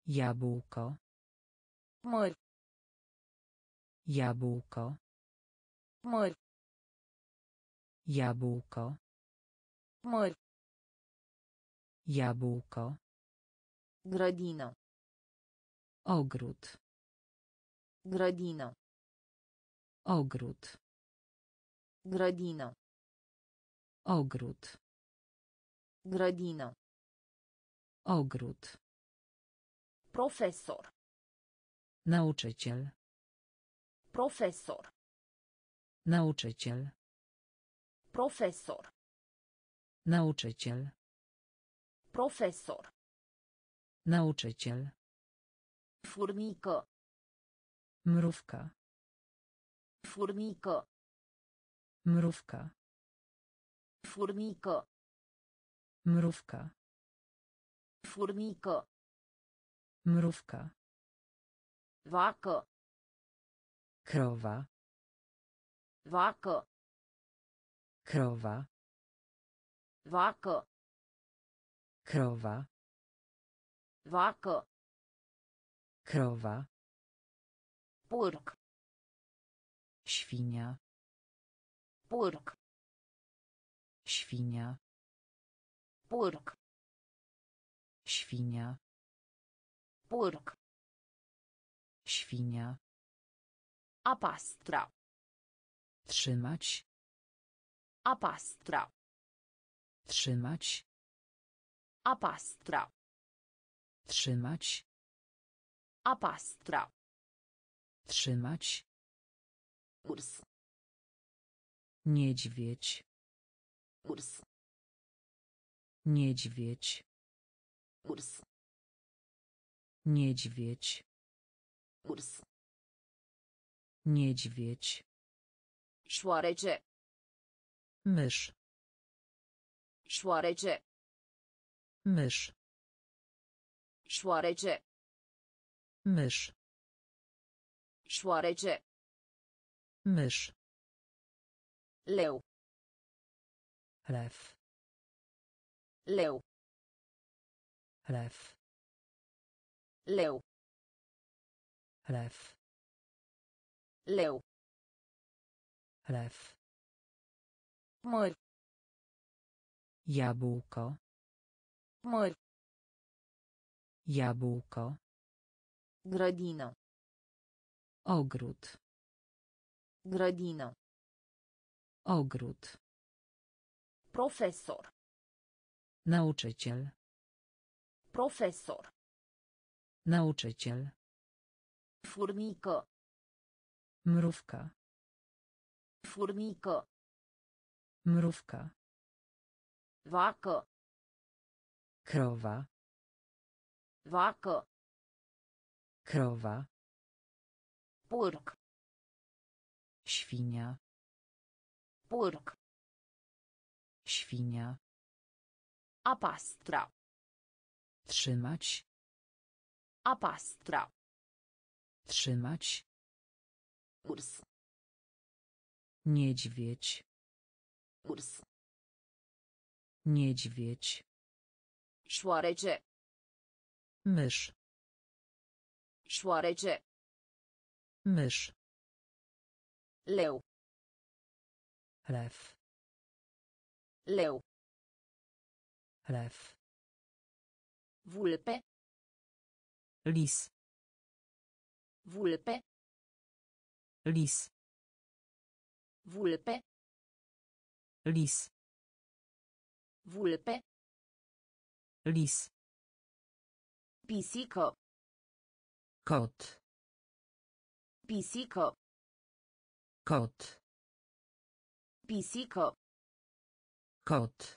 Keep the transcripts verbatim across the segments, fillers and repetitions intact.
Jabłko. Măr. Jabłko. Măr. Jabłko. Măr. Jabłko. Grădină. Ogród. Grădină. Ogród. Grădină. Ogród. Grădină. Ogród. Profesor. Nauczyciel. Profesor. Nauczyciel. Profesor. Nauczyciel. Profesor. Nauczyciel. Furnică. Mrówka. Furnică. Mrówka. Furnică. Mrówka. Furnică. Mrówka. Vacă. Krowa. Vacă. Krowa. Vacă. Krowa. Vacă. Krowa. Porc. Świnia. Porc. Świnia. Porc. Świnia. Porc. Świnia. A pastra. Trzymać. A pastra. Trzymać. A pastra. Trzymać. A pastra. Trzymać. Urs. Niedźwiedź. Urs. Niedźwiedź. Urs. Niedźwiedź. Urs. Niedźwiedź. Șoarece. Mysz. Șoarece. Mysz. Șoarece. Mysz. Șoarece. Mysz. Leu. Lew. Leu. Lew. Leu. Lew. Leu. Lew. Măr. Jabłko. Măr. Jabłko. Grădină. Ogród. Grădină. Ogród. Profesor. Nauczyciel. Profesor. Nauczyciel. Furnică. Mrówka. Furnică. Mrówka. Vacă. Krowa. Vacă. Krowa. Porc. Świnia. Porc. Świnia. A pastra. Trzymać. A pastra. Trzymać. Urs. Niedźwiedź. Urs. Niedźwiedź. Șoarece. Mysz. Șoarece. Mysz. Leu. Lew. Leu. Lew. Vulpe. Lis. Vulpe. Lis. Vulpe. Lis. Vulpe. Lis. Pisică. Kot. Pisică. Kot. Pisică. Kot.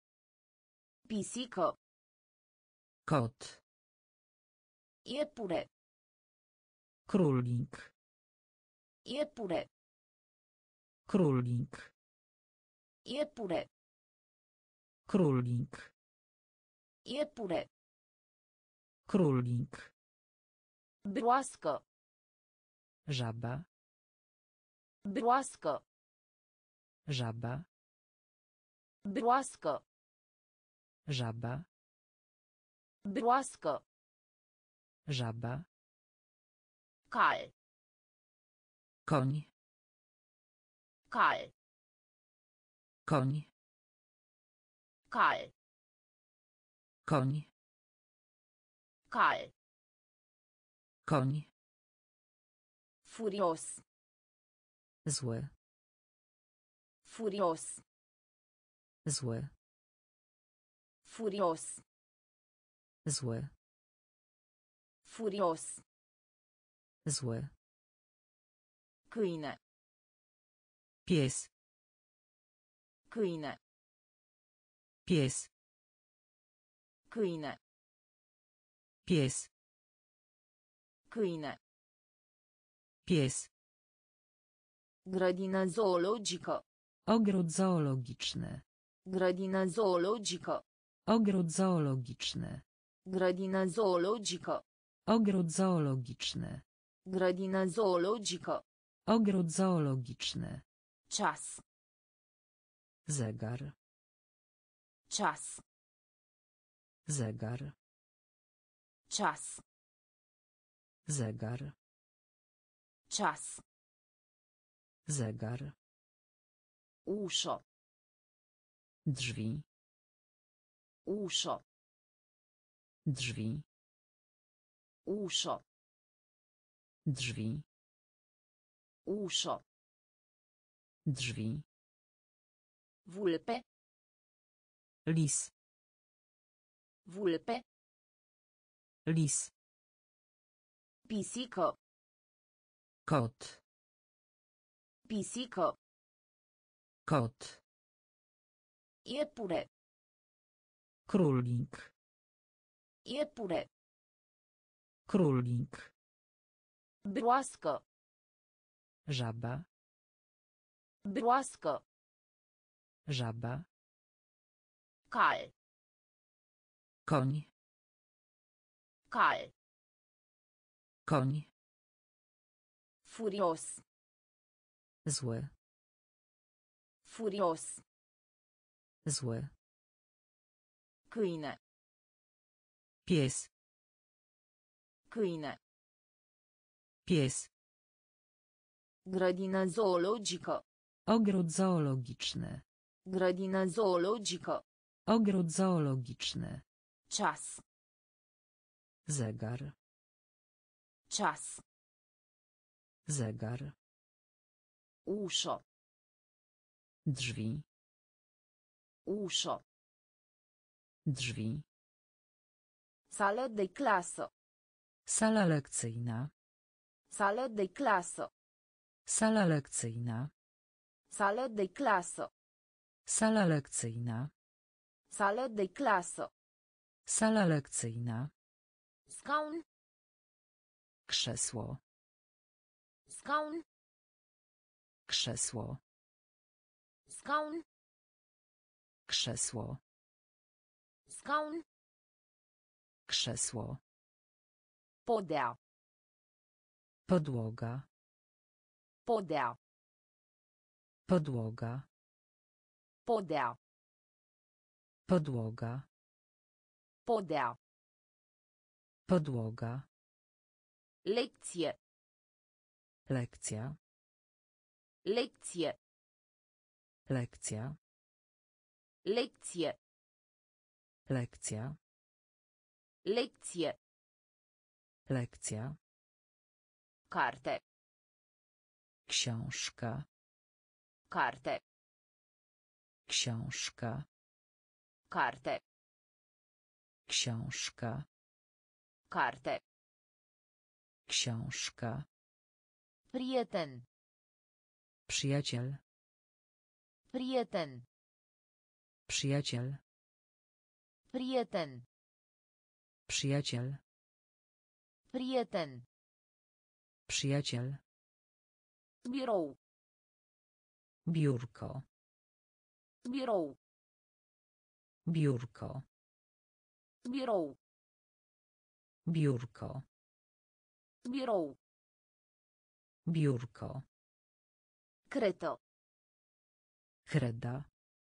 Pisică. Kot. Iepure. Królik. Iepure. Królik. Iepure. Królik. Iepure. Królik. Broască. Żaba. Broască. Żaba. Broască. Żaba. Broască. Żaba. Cal. Koń. Cal. Koń. Cal. Koń. Cal. Koń. Furios. Zły. Furios. Zły. Furios. Zły. Furios. Zły. Câine. Pies. Câine. Pies. Câine. Pies. Câine. Pies. Grădină zoologică. Ogród zoologiczny. Grădină zoologică. Ogród zoologiczny. Grădină zoologică. Ogród zoologiczny. Grădină zoologică. Ogród zoologiczny. Ceas. Zegar. Ceas. Zegar. Ceas. Zegar. Ceas. Zegar. Ușă. Drzwi. Ușă. Drzwi. Ușă. Drzwi. Ușă. Drzwi. Vulpe. Lis. Vulpe. Lis. Pisică. Kot. Pisică. Kot. Iepure. Królik. Iepure. Królik. Broască. Żaba. Broască. Żaba. Cal. Koń. Cal. Koń. Furios. Zły. Furios. Zły. Câine. Pies. Câine. Pies. Grădină zoologică. Ogród zoologiczny. Grădină zoologică. Ogród zoologiczny. Ceas. Zegar. Ceas. Zegar. Ușă. Drzwi. Ușă. Drzwi. Sală de clasă. Sala lekcyjna. Sală de clasă. Sala lekcyjna. Sală de clasă. Sala lekcyjna. Sală de clasă. Sala lekcyjna. Scaun. Krzesło. Scaun. Krzesło. Scaun. Krzesło. Scaun. Krzesło. Podea. Podłoga. Podea. Podłoga. Podea. Podłoga. Podea. Podłoga. Lecție. Lekcja. Lecție. Lekcja. Lecție. Lekcja. Lecție. Lekcja. Carte. Książka. Carte. Książka. Carte. Książka. Carte. Książka. Prieten. Przyjaciel. Prieten. Przyjaciel. Prieten. Przyjaciel. Prieten. Przyjaciel. Birou. Biurko. Birou. Biurko. Birou. Biurko. Birou. Biurko. Cretă. Kreda.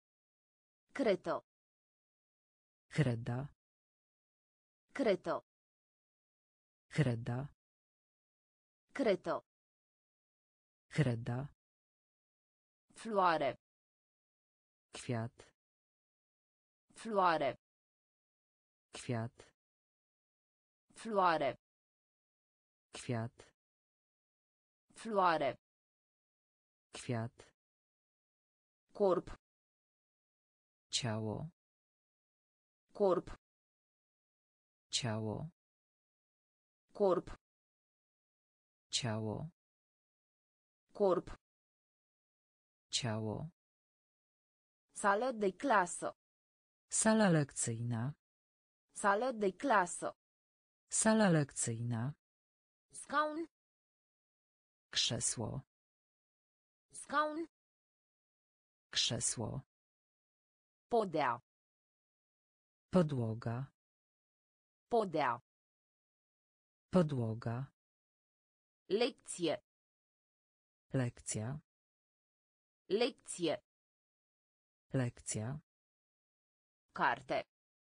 Cretă. Kreda. Cretă. Kreda. Creto. Kreda. Floare. Kwiat. Floare. Kwiat. Floare. Kwiat. Floare. Kwiat. Corp. Ciało. Corp. Ciało. Corp. Ciało. Corp. Ciało. Sală de clasă. Sala lekcyjna. Sală de clasă. Sala lekcyjna. Scaun. Krzesło. Scaun. Krzesło. Podea. Podłoga. Podea. Podłoga. Lecție. Lekcja. Lecție. Lekcja. Carte.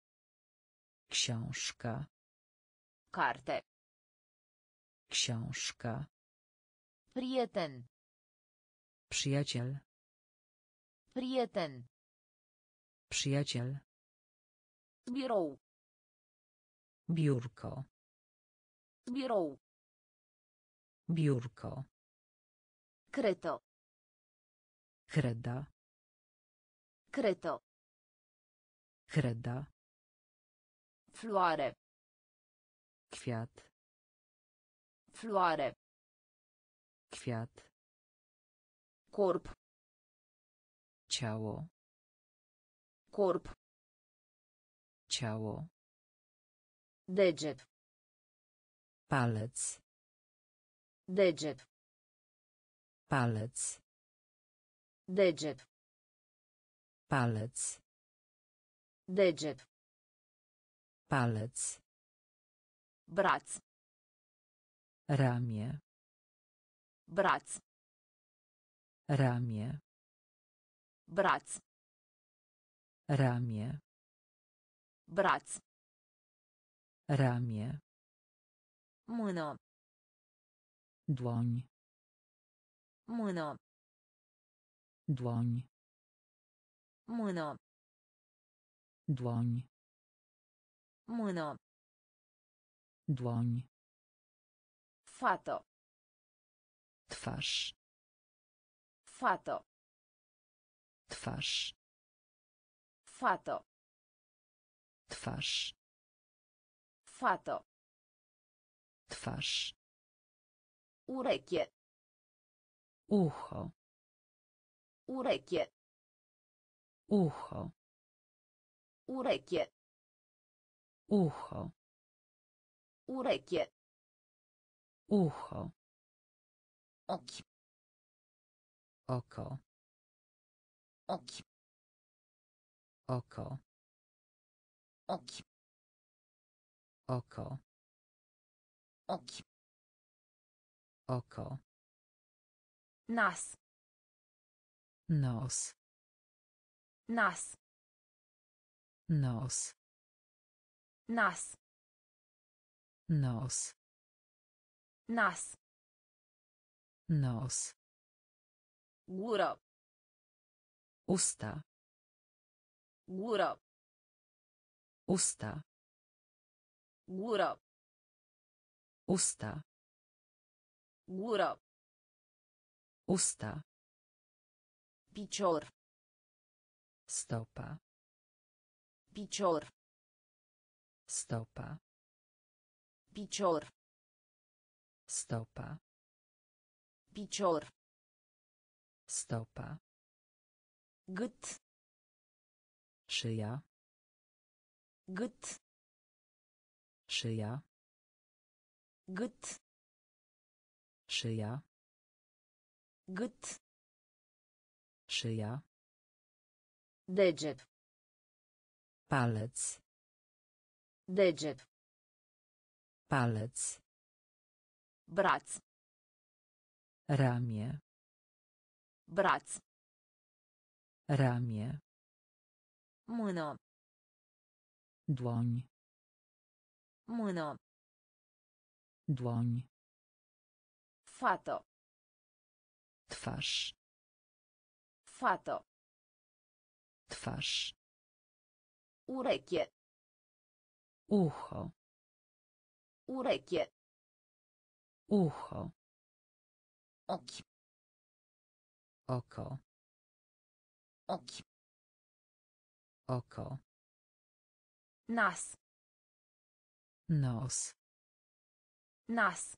Książka. Carte. Książka. Prieten. Przyjaciel. Prieten. Przyjaciel. Birou. Biurko. Birou. Biurko. Creto. Kreda. Creto. Kreda. Floare. Kwiat. Floare. Kwiat. Corp. Ciało. Corp. Ciało. Deget. Palec. Deget. Palec. Deget. Palec. Deget. Palec. Braț. Ramię. Braț. Ramię. Braț. Ramię. Braț. Ramię. Mână. Dłoń. Mână. Dłoń. Mână. Dłoń. Mână. Dłoń. Fată. Twarz. Fată. Twarz. Fată. Twarz. Fată. Twarz. Ureche. Ucho. Ureche. Ucho. Ureche. Ucho. Ureche. Ucho. Ochi. Oko. Ochi. Oko. Ochi. Oko. Ochi. Oko. Nas. Nos. Nas. Nos. Nas. Nos. Nas. Nos. Gură. Usta. Gură. Usta. Gură. Usta. Gură. Usta. Picior. Stopa. Picior. Stopa. Picior. Stopa. Picior. Stopa. Gât. Szyja. Gât. Szyja. Gât. Szyja. Gât. Szyja. Deget. Palec. Deget. Palec. Braț. Ramię. Braț. Ramię. Mână. Dłoń. Mână. Dłoń. Fato. Twarz. Fato. Twarz. Urechie. Ucho. Urechie. Ucho. Ochi. Oko. Ochi. Oko. Nas. Nos. Nas.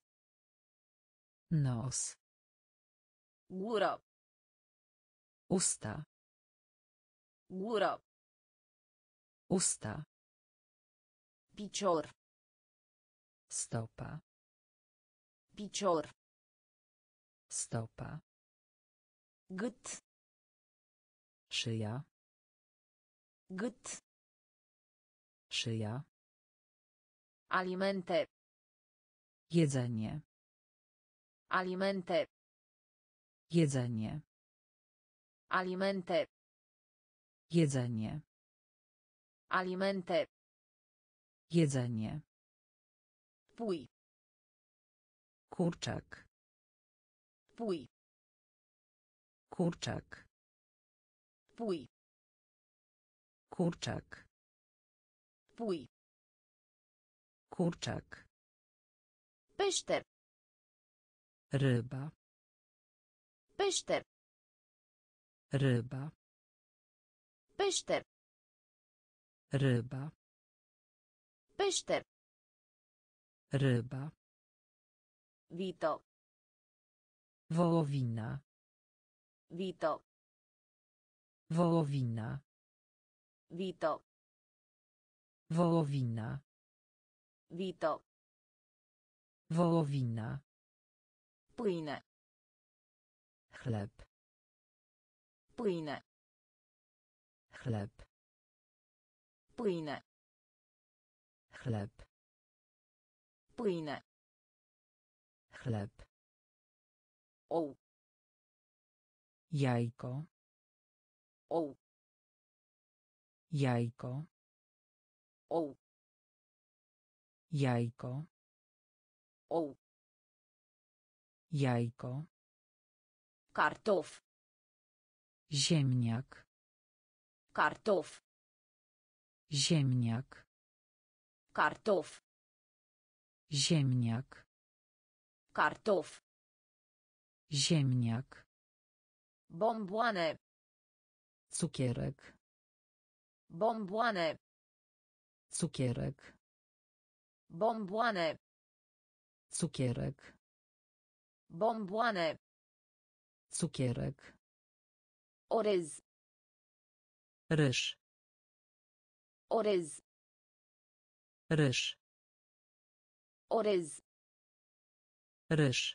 Nos. Gură. Usta. Gură. Usta. Picior. Stopa. Picior. Stopa. Gât. Szyja. Gât. Szyja. Alimente. Jedzenie. Alimente. Jedzenie. Alimente. Jedzenie. Alimente. Jedzenie. Pui. Kurczak. Pui. Kurczak. Pui. Kurczak. Pui. Kurczak. Peșter. Ryba. Peșter. Ryba. Peșter. Ryba. Peșter. Ryba. Vito. Wołowina. Vito. Wołowina. Vito. Wołowina. Vito. Wołowina. Pâine. Chleb. Pâine. Chleb. Pâine. Chleb. Pâine. Chleb. Ou. Jajko. Ou. Jajko. Ou. Jajko. Ou. Jajko. Cartof. Ziemniak. Cartof. Ziemniak. Cartof. Ziemniak. Cartof. Ziemniak. Bomboane. Cukierek. Bomboane. Cukierek. Bomboane. Cukierek. Bomboane. Cukierek. Orez. Ryż. Orez. Ryż. Orez. Ryż.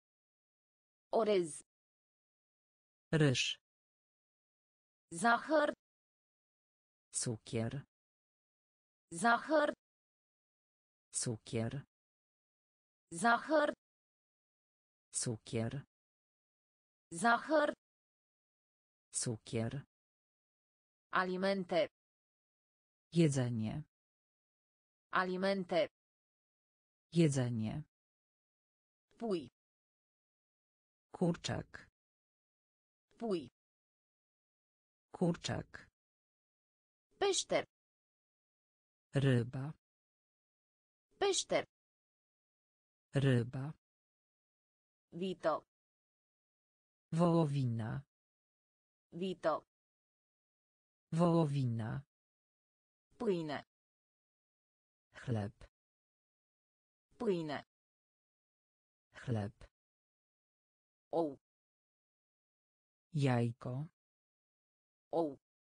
Orez. Ryż. Zahăr. Cukier. Zahăr. Cukier. Zahăr. Cukier. Zahăr. Cukier. Alimente. Jedzenie. Alimente. Jedzenie. Pui. Kurczak. Pui. Kurczak. Peșter. Ryba. Peșter. Ryba. Vito. Wołowina. Vito. Wołowina. Pâine. Chleb. Pâine. Chleb. Ou. Jajko. Ou.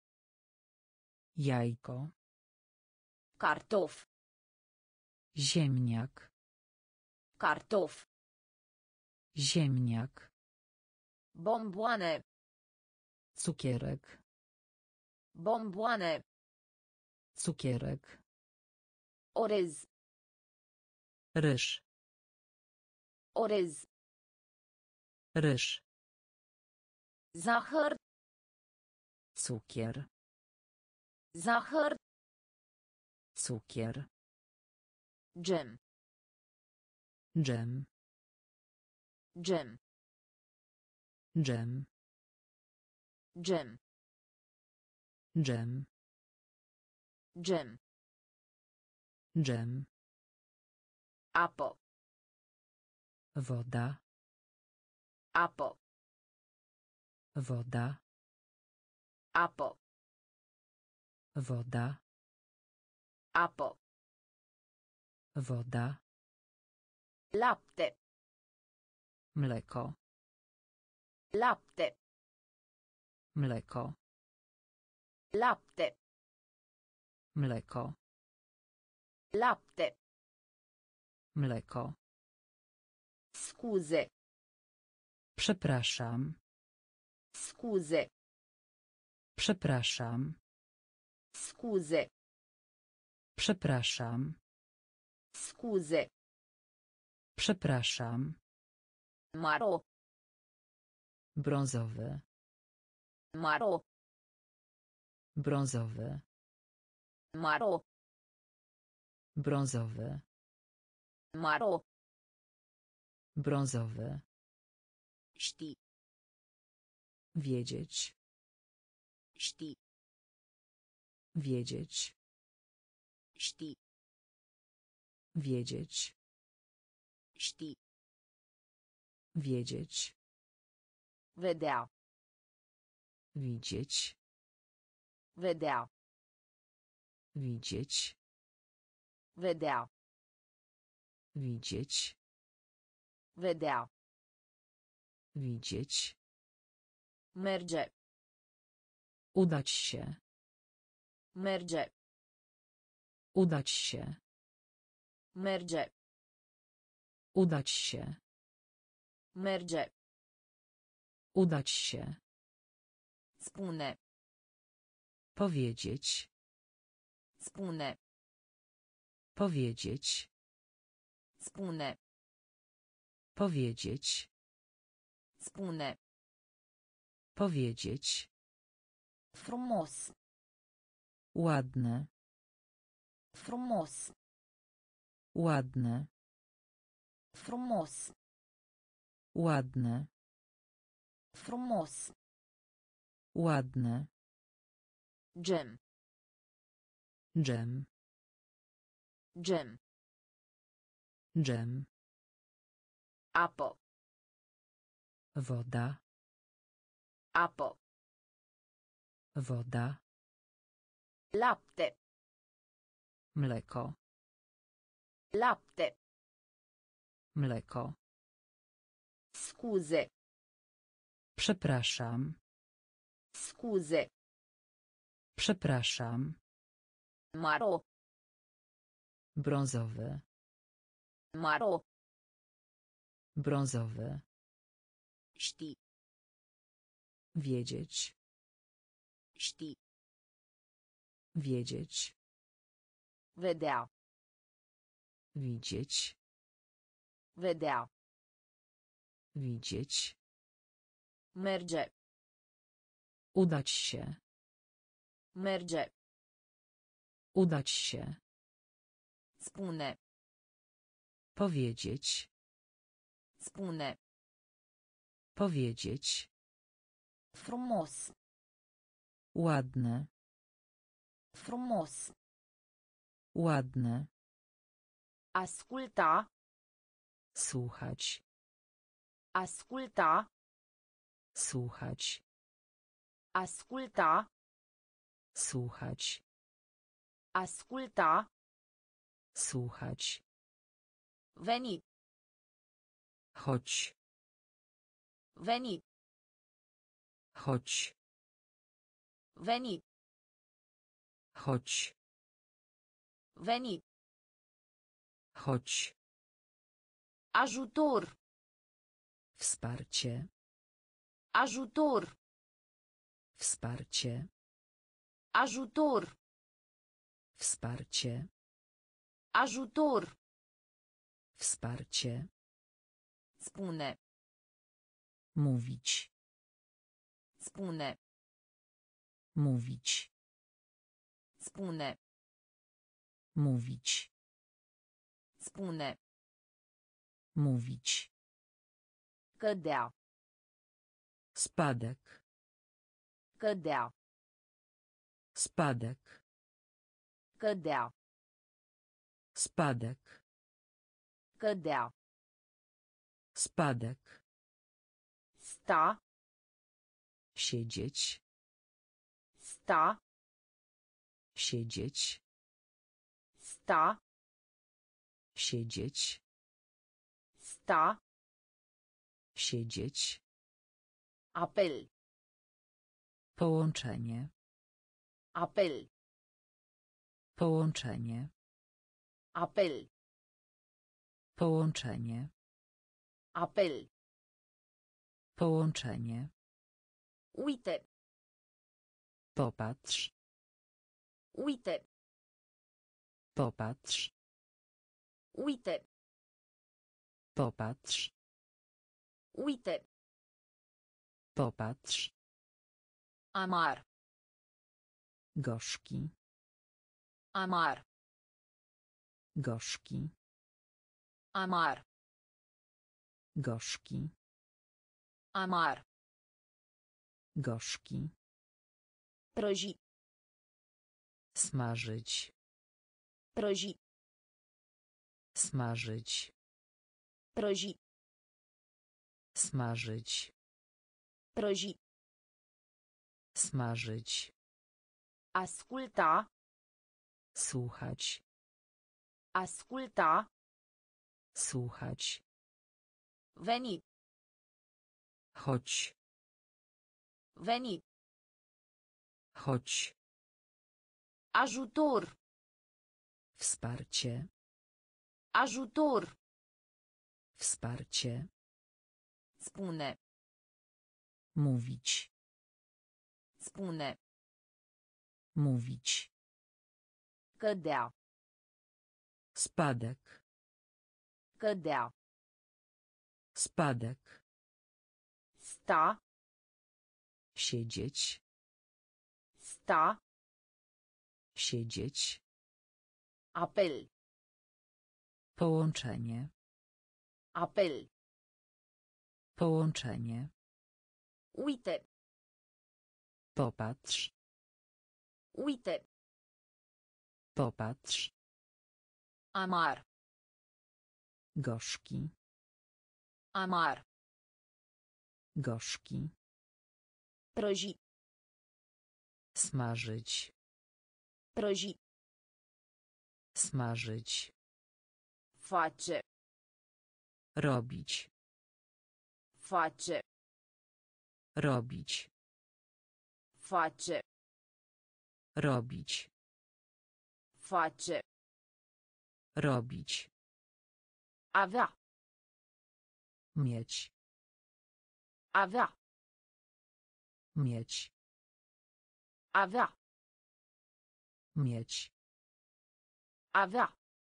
Jajko. Cartof. Ziemniak. Cartof. Ziemniak. Bomboane. Cukierek. Bomboane. Cukierek. Orez. Ryż. Orez. Ryż. Zahăr. Cukier. Zahăr. Cukier. Gem. Dżem. Dżem. Dżem. Dżem. Dżem. Dżem. Dżem. Apă. Woda. Apă. Woda. Apă. Woda. Apă. Woda. Lapte. Mleko. Lapte. Mleko. Lapte. Mleko. Lapte. Mleko. Scuze. Przepraszam. Scuze. Przepraszam. Scuze. Przepraszam. Scuze. Przepraszam. Maro. Brązowy. Maro. Brązowy. Maro. Brązowy. Maro. Brązowy. Ști. Wiedzieć. Ști. Wiedzieć. Ști. Wiedzieć. Ști. Wiedzieć. Vedea. Widzieć. Vedea. Widzieć. Vedea. Widzieć. Vedea. Widzieć. Merge. Udać się. Merge. Udać się. Merge. Udać się. Merge. Udać się. Spune. Powiedzieć. Spune. Powiedzieć. Spune. Powiedzieć. Spune. Powiedzieć. Frumos. Ładne. Frumos. Ładne. Frumos. Ładne. Frumos. Ładne. Gem. Dżem. Gem. Dżem. Apă. Woda. Apă. Woda. Lapte. Mleko. Lapte. Mleko. Scuze. Przepraszam. Scuze. Przepraszam. Maro. Brązowy. Maro. Brązowy. Ști. Wiedzieć. Ști. Wiedzieć. Vedea. Widzieć. Vedea. Widzieć. Merge. Udać się. Merge. Udać się. Spune. Powiedzieć. Spune. Powiedzieć. Frumos. Ładne. Frumos. Ładne. Asculta. Słuchać. Asculta. Słuchać. Asculta. Słuchać. Asculta. Słuchać. Veni. Chodź. Veni. Chodź. Veni. Chodź. Veni. Chodź. Ajutor. Wsparcie. Ajutor. Wsparcie. Ajutor. Wsparcie. Ajutor. Wsparcie. Spune. Mówić. Spune. Mówić. Spune. Mówić. Spune. Mówić. Cădea. Spadek. Cădea. Spadek. Cădea. Spadek. Cădea. Spadek. Sta. Siedzieć. Sta. Siedzieć. Sta. Siedzieć. Sta. Siedzieć. Apel. Połączenie. Apel. Połączenie. Apel. Połączenie. Apel. Połączenie. Uite. Popatrz. Uite. Popatrz. Uite. Popatrz. Uite. Popatrz. Amar. Gorzki. Amar. Gorzki. Amar. Gorzki. Amar. Gorzki. Prăji. Smażyć. Prăji. Smażyć. Prăji. Smażyć. Prăji. Smażyć. Asculta. Słuchać. Asculta. Słuchać. Veni. Chodź. Veni. Chodź. Ajutor. Wsparcie. Ajutor. Wsparcie. Spune. Mówić. Spune. Mówić. Cădea. Spadek. Cădea. Spadek. Sta. Siedzieć. Sta. Siedzieć. Apel. Połączenie. Apel. Połączenie. Uite. Popatrz. Uite. Popatrz. Amar. Gorzki. Amar. Gorzki. Prăji. Smażyć. Prăji. Smażyć. Face. Robić. Face. Robić. Face. Robić. Face. Robić. Avea. Mieć. Avea. Mieć. Avea. Mieć. Avea.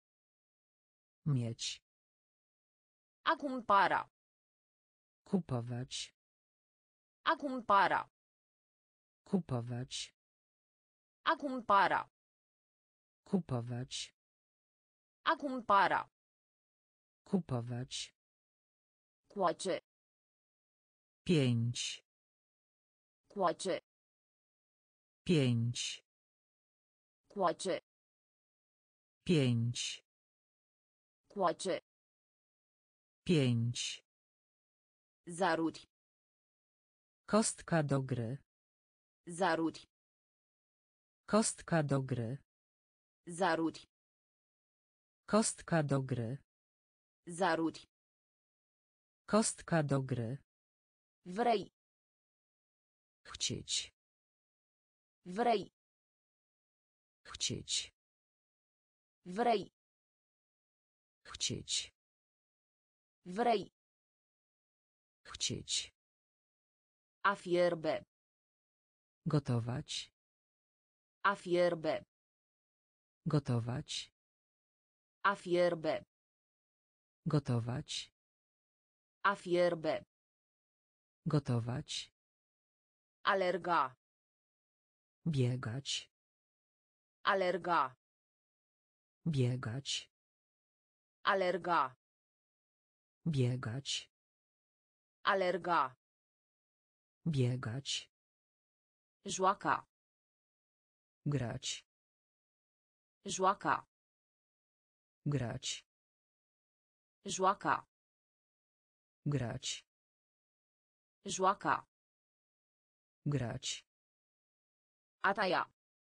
Mieć. A cumpăra. Kupować. A cumpăra. Kupować. A cumpăra. Kupować. A cumpăra. Kupować. Coace. Pięć. Coace. Pięć. Coace. Pięć. Coace. Pięć. Zaruri. Kostka do gry. Zaruri. Kostka do gry. Zaruri. Kostka do gry. Zaruri. Kostka do gry. Vrei. Chcieć. Vrei. Chcieć. Vrei. Chcieć. Vrei. Chcieć. A fierbe. Gotować. A fierbe. Gotować. A fierbe. Gotować. A fierbe. Gotować. Alerga. Biegać. Alerga. Biegać. Alerga. Biegać. Alerga. Biegać. Joaca. Grać. Joaca. Grać. Joaca. Grać. Joaca. Grać. A taia.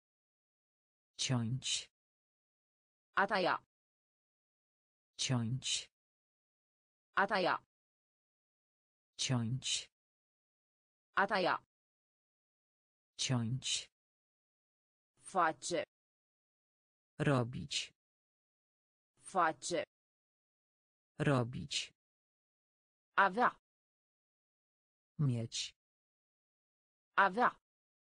Ciąć. A taia. Ciąć. A taia. Ciąć. A taia. Ciąć. Face. Robić. Face. Robić. Avea. Mieć. Avea.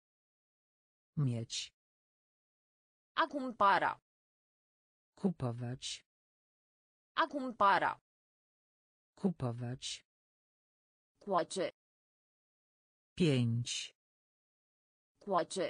Mieć. A cumpara. Kupować. A cumpara. Kupować. Coace. Pięć. Coace.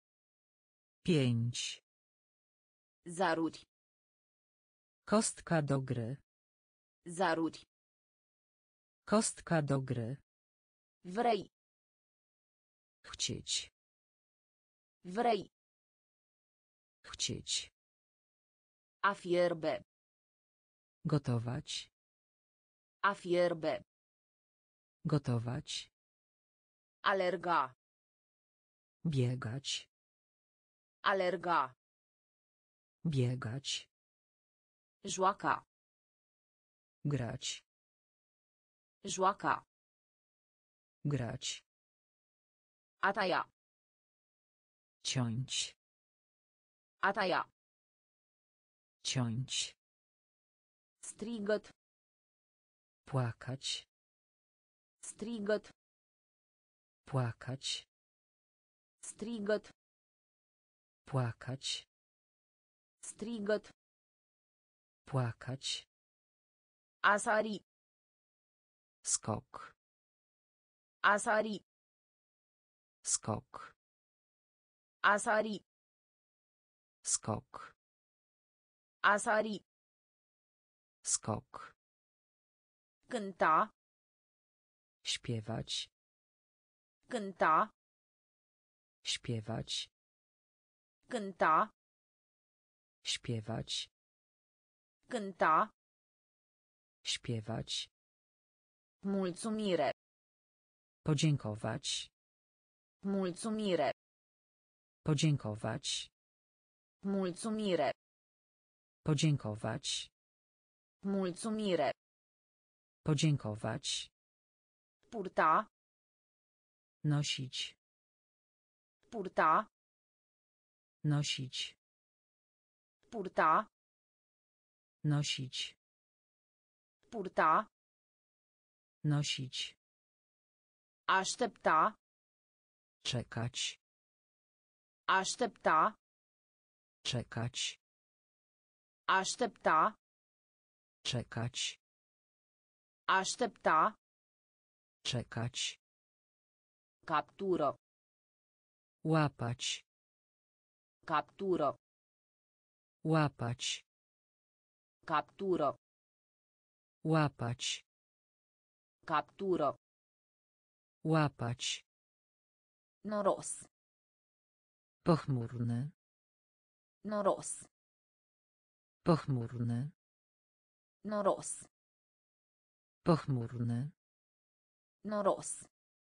Pięć. Zaruri. Kostka do gry. Zaruri. Kostka do gry. Vrei. Chcieć. Vrei. Chcieć. A fierbe. Gotować. A fierbe. Gotować. Alerga. Biegać. Alerga. Biegać. Joaca. Grać. Joaca. Grać. A taia. Ciąć. A taia. Ciąć. Strigăt. Płakać. Strigăt. Płakać. Strigăt. Płakać. Strigăt. Płakać. A sari. Skok. A sari. Skok. A sari. Skok. A sari. Skok. Cânta. Śpiewać. Cânta. Śpiewać. Cânta. Śpiewać. Cânta. Śpiewać. Mulțumire. Podziękować. Mulțumire. Podziękować. Mulțumire. Podziękować. Mulțumire. Podziękować. Purta. Nosić. Purta. Nosić. Purta. Nosić. Purta. Nosić. Aștepta. Czekać. Aștepta. Czekać. Aștepta. Czekać. Aștepta. Czekać. Captură. Łapać. Captură. Łapać. Captură. Łapać. Captură. Łapać. Noros. Pochmurny. Noros. Pochmurny. Noros. Pochmurny. Noros.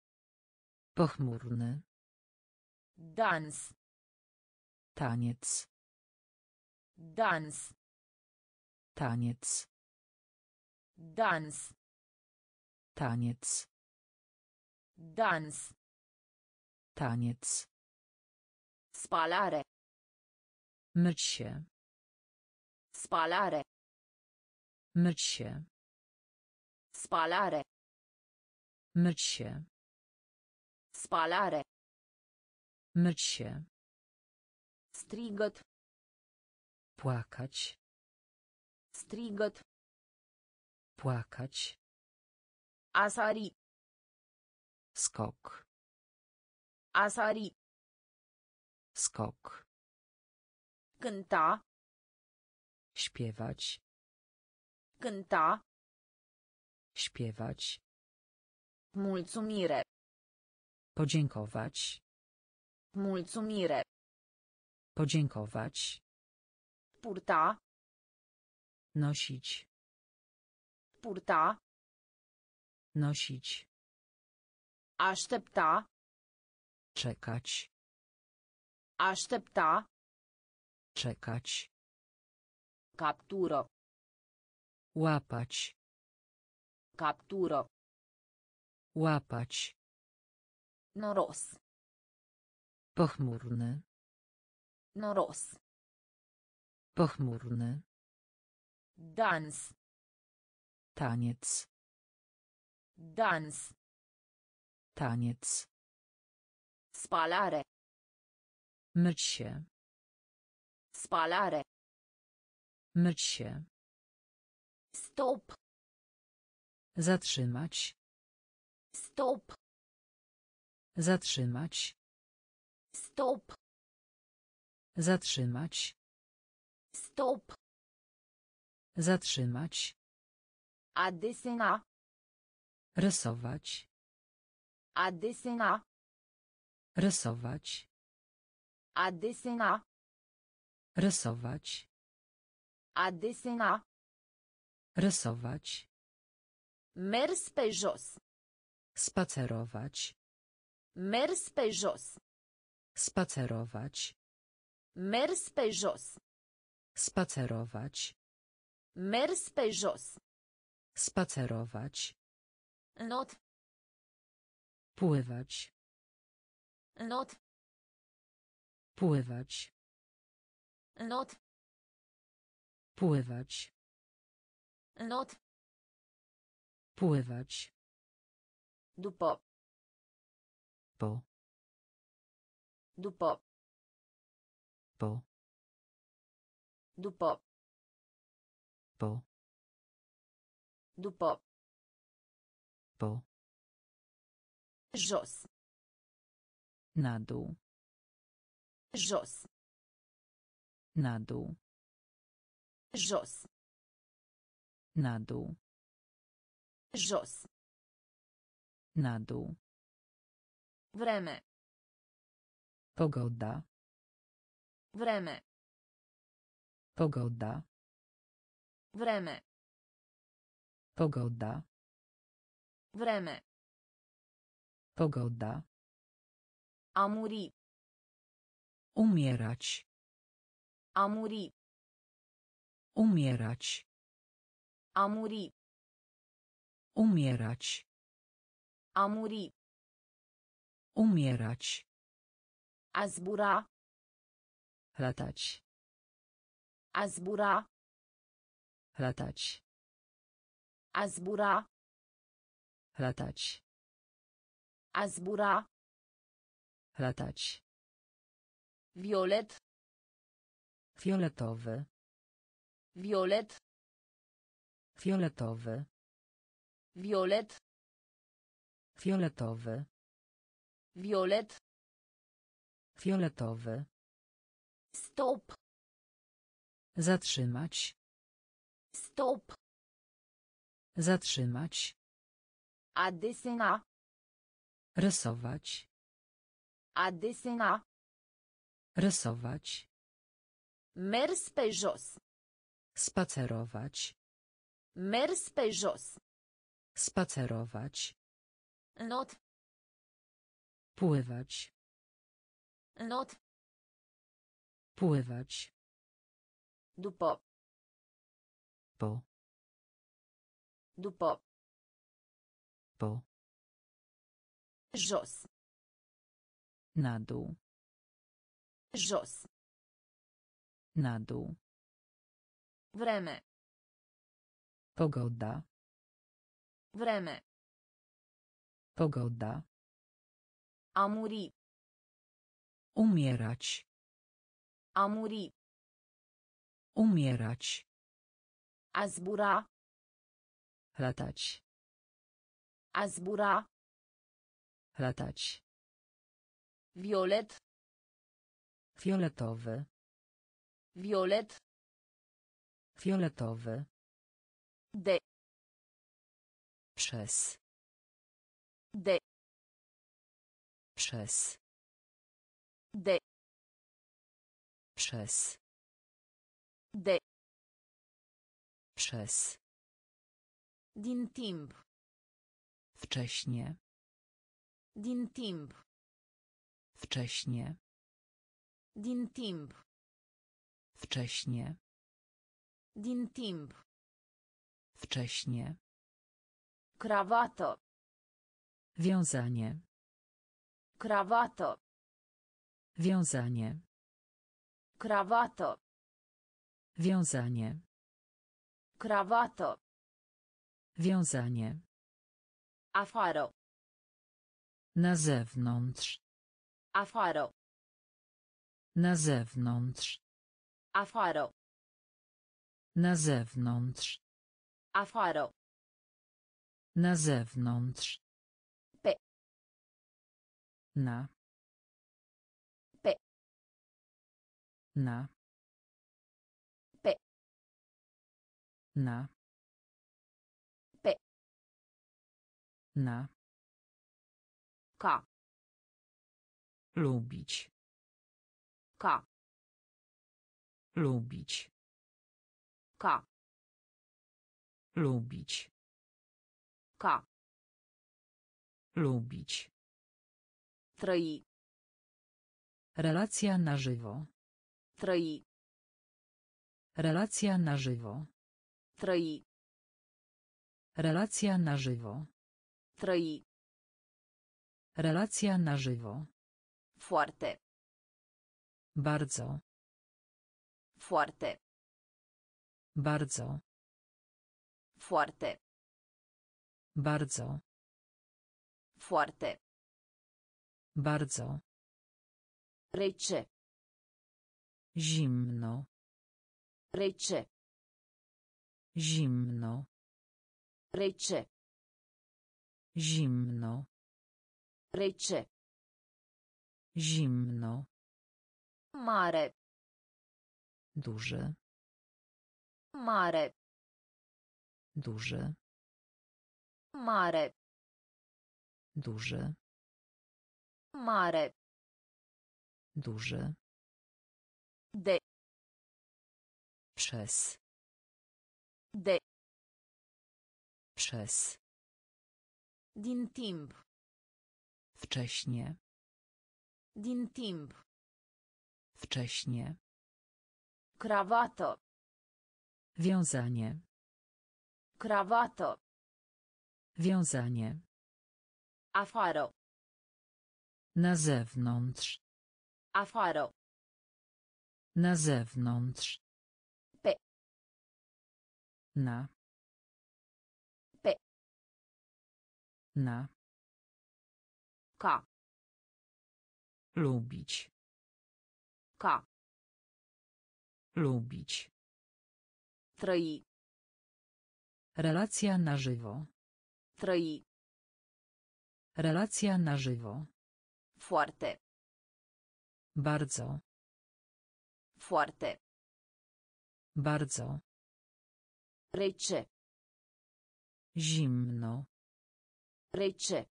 Pochmurny. Dans. Taniec. Dans. Taniec. Dans. Taniec. Dans. Taniec. Spalare. Myć się. Spalare. Myć się. Spalare. Myć się. Spalare. Myć się. Strigăt. Płakać. Strigăt. Płakać. A sari. Skok. A sari. Skok. Cânta. Śpiewać. Cânta. Śpiewać. Mulțumire. Podziękować. Mulțumire. Podziękować. Purta. Nosić. Purta. Nosić. Aștepta. Czekać. Aștepta. Czekać. Captură. Łapać. Captură. Łapać. Noros. Pochmurny. Noros. Pochmurny. Dans. Taniec. Dans. Taniec. Spalare. Myć się. Spalare. Myć się. Stop. Zatrzymać. Stop. Zatrzymać. Stop. Zatrzymać. Stop. Zatrzymać. A desena. Rysować. A desena. Rysować. A desena. Rysować. A desena. Rysować. Mers pe jos. Spacerować. Mers pe jos. Spacerować. Mers pe jos. Spacerować. Mers pe jos. Spacerować. Not. Pływać. Not. Pływać. Not. Pływać. Not. Pływać. După. Po. După. Po. După. Po. După. Po. Jos. Na dół. Jos. Na dół. Jos. Na dół. Jos. Na dół. Vreme. Pogoda. Vreme. Pogoda. Vreme. Pogoda. Vreme. Pogoda. A muri. Umierać. A muri. Umierać. A muri. Umierać. A muri. Umierać. A zbura. Latać. A zbura. Latać. A zbura. Latać. A zbura. Latać. Violet. Fioletowy. Violet. Fioletowy. Violet. Fioletowy. Violet. Fioletowy. Stop. Zatrzymać. Stop. Zatrzymać. A desena. Rysować. A desena. Rysować. Mers pe jos. Spacerować. Mers pe jos. Spacerować. Not. Pływać. Not. Pływać. După. Po. După. Po. Jos. Na dół. Jos. Na dół. Vreme. Pogoda. Vreme. Pogoda. A muri. Umierać. A muri. Umierać. A zbura. Latać. A zbura. Latać. Violet. Fioletowy. Violet. Fioletowy. De. Przez. De. Przez. De. Przez. De. Przez. Din timp. Wcześnie. Din timp. Wcześnie. Din timp. Wcześnie. Din timp. Wcześnie. Krawato. Wiązanie. Krawato. Wiązanie. Krawato. Wiązanie. Krawato. Wiązanie. Afară. Na zewnątrz. Afară. Na zewnątrz. Afară. Na zewnątrz. Afară. Na zewnątrz. Pe. Na. Pe. Na. Pe. Na. Pe. Na. Ca. Lubić. Ca. Lubić. Ca. Lubić. Ca. Lubić. Trăi. Relacja na żywo. Trăi. Relacja na żywo. Trăi. Relacja na żywo. Trăi. Relacja na żywo. Foarte. Bardzo. Foarte. Bardzo. Foarte. Bardzo. Foarte. Bardzo. Rece. Zimno. Rece. Zimno. Rece. Zimno. Rece. Zimno. Mare. Duży. Mare. Duży. Mare. Duży. Mare. Duży. De. Przez. De. Przez. Din timp. Wcześnie. Din timp. Wcześnie. Krawato. Wiązanie. Krawato. Wiązanie. Afară. Na zewnątrz. Afară. Na zewnątrz. Pe. Na. Pe. Na. Ca. Lubić. Ca. Lubić. Trăi. Relacja na żywo. Trăi. Relacja na żywo. Foarte. Bardzo. Foarte. Bardzo. Rece. Zimno. Rece.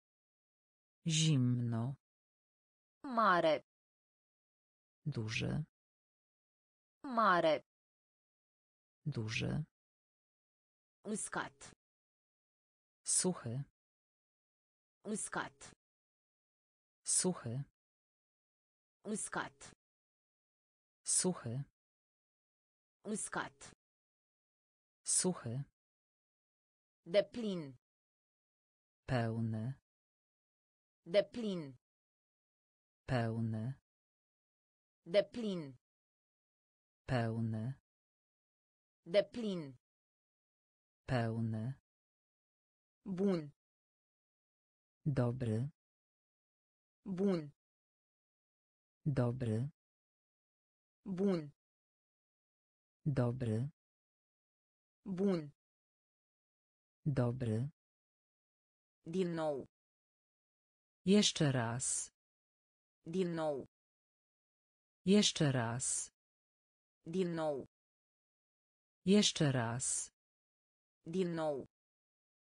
Zimno. Mare. Duży. Mare. Duży. Uscat. Suchy. Uscat. Suchy. Uscat. Suchy. Uscat. Suchy. Deplin. Pełny. Deplin. Pełny. Deplin. Pełny. Deplin. Pełny. Bun. Dobry. Bun. Dobry. Bun. Dobry. Bun. Dobry. Din nou. Jeszcze raz. Din nou. Jeszcze raz. Din nou. Jeszcze raz. Din nou.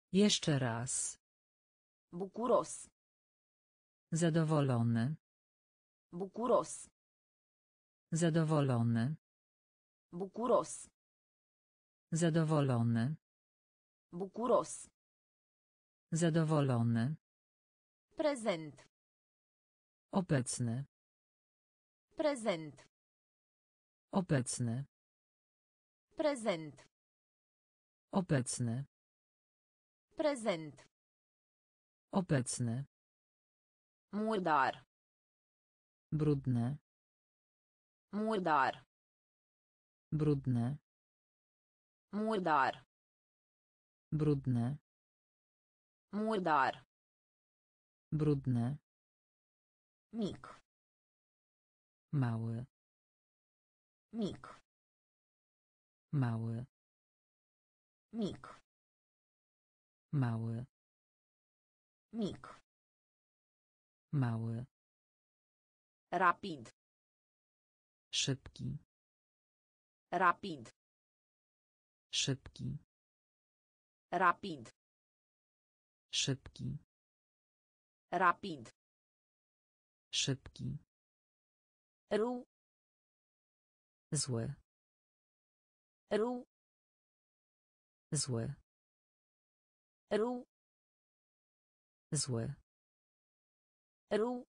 Jeszcze raz. Bucuros. Zadowolony. Bucuros. Zadowolony. Bucuros. Zadowolony. Bucuros. Zadowolony. Prezent. Obecny. Prezent. Obecny. Prezent. Obecny. Prezent. Obecny. Murdar. Brudne. Murdar. Brudne. Murdar. Brudne. Murdar. Brudne. Mic. Mały. Mic. Mały. Mic. Mały. Mic. Mały. Rapid. Szybki. Rapid. Szybki. Rapid. Szybki. Rapid. Szybki. Ru. Zły. Ru. Zły. Ru. Zły. Ru.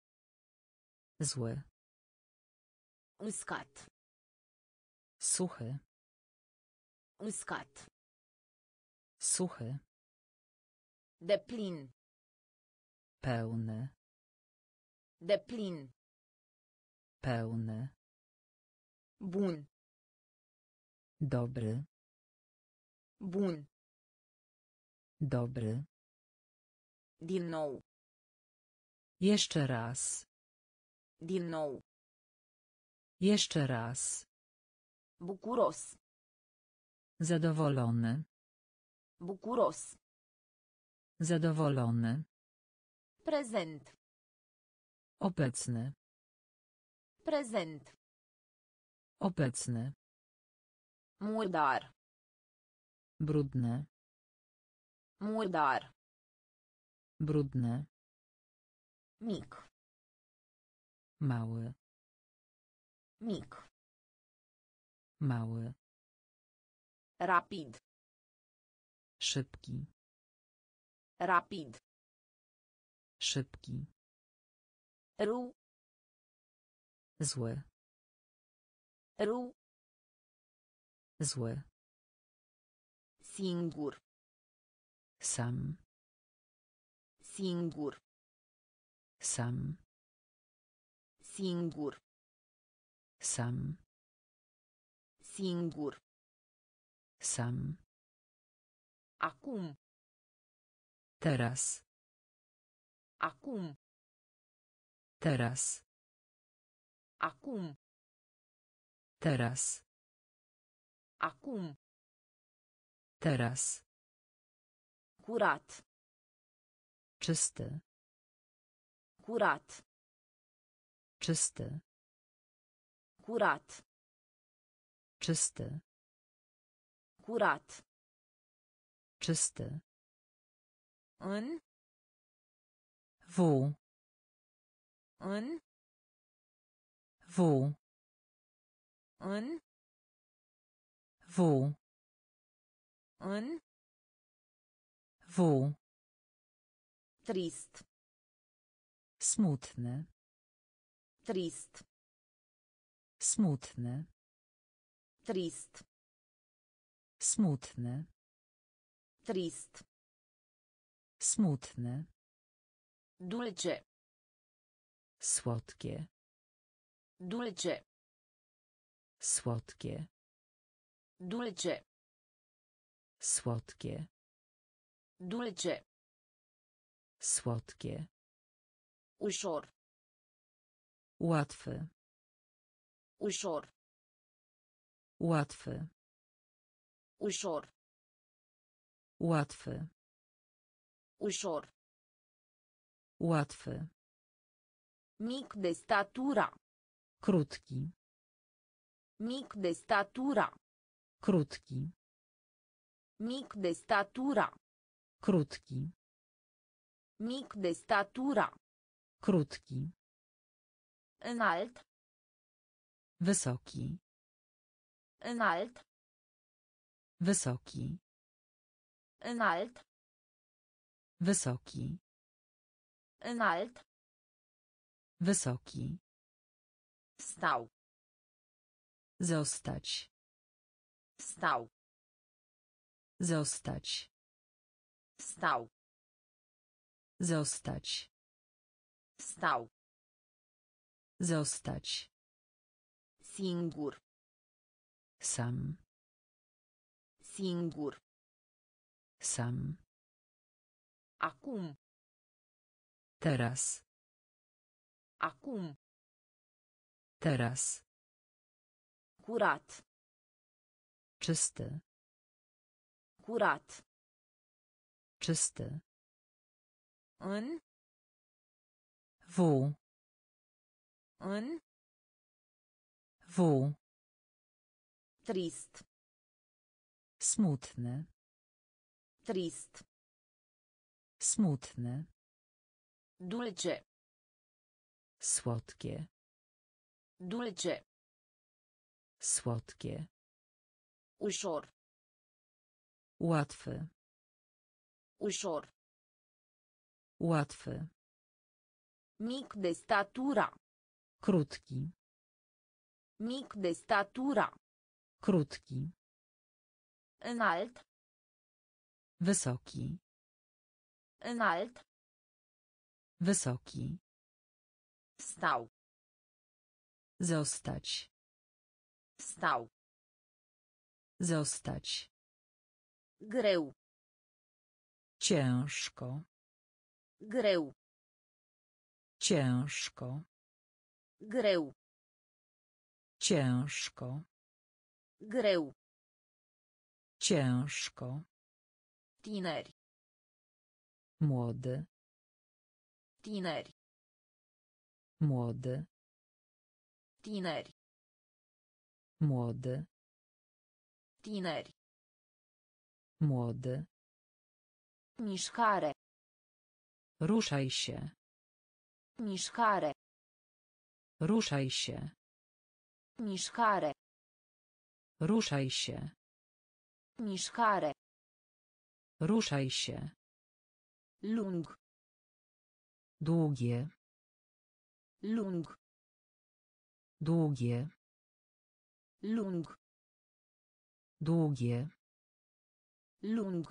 Zły. Uscat. Suchy. Uscat. Suchy. Deplin. Pełny. Deplin. Pełny. Bun. Dobry. Bun. Dobry. Din nou. Jeszcze raz. Din nou. Jeszcze raz. Bucuros. Zadowolony. Bucuros. Zadowolony. Prezent. Obecny. Prezent. Obecny. Murdar. Brudne. Murdar. Brudne. Mic. Mały. Mic. Mały. Rapid. Szybki. Rapid. Szybki. Ru. Zły. Ru. Zły. Singur. Sam. Singur. Sam. Singur. Sam. Singur. Sam. Acum. Teraz. Acum. Teraz. Acum. Teraz. Acum. Teraz. Curat. Czysty. Curat. Czysty. Curat. Czysty. Curat. Czysty. În. W. În. W. În. W. În. W. Trist. Smutny. Trist. Smutny. Trist. Smutny. Trist. Smutny. Dulce. Słodkie. Dulce. Słodkie. Dulce. Słodkie. Dulce. Słodkie. Ușor. Łatwy. Ușor. Łatwy. Ușor. Łatwy. Ușor. Łatwy. Mic de statura. Krótki. Mic de statura. Krótki. Mic de statura. Krótki. Mic de statura. Krótki. Înalt. Wysoki. Înalt. Wysoki. Înalt. Wysoki. Înalt. Wysoki. Stau. Zostać. Stau. Zostać. Stau. Zostać. Stau. Zostać. Singur. Sam. Singur. Sam. Acum. Teraz. Acum. Teraz. Curat. Czysty. Curat. Czysty. În. W. În. W. Trist. Smutny. Trist. Smutny. Dulce. Słodkie. Dulce. Słodkie. Ușor. Łatwy. Ușor. Łatwy. Mic de statura. Krótki. Mic de statura. Krótki. Înalt. Wysoki. Înalt. Wysoki. Stau. Zostać. Stau. Zostać. Greu. Ciężko. Greu. Ciężko. Greu. Ciężko. Greu. Ciężko. Tineri. Młody. Tineri. Młody. Tineri. Młody. Tineri. Młody. Mișcare. Ruszaj się. Mișcare. Ruszaj się. Mișcare. Ruszaj się. Mișcare. Ruszaj się. Lung. Długie. Lung. Długie. Lung. Długie. Lung.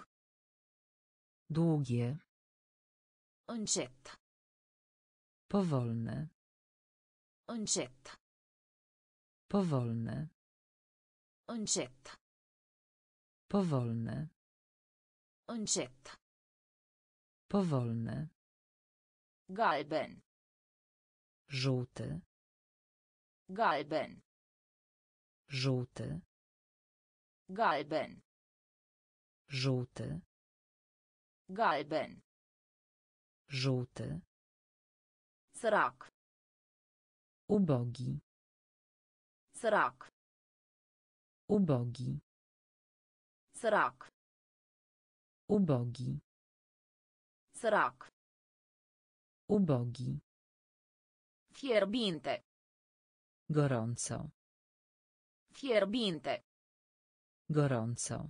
Długie. Încet. Powolne. Încet. Powolne. Încet. Powolne. Încet. Powolne. Galben. Żółty. Galben. Żółty. Galben. Żółty. Galben. Żółty. Sărac. Ubogi. Sărac. Ubogi. Sărac. Ubogi. Sărac. Ubogi. Fierbinte. Gorąco. Fierbinte. Gorąco.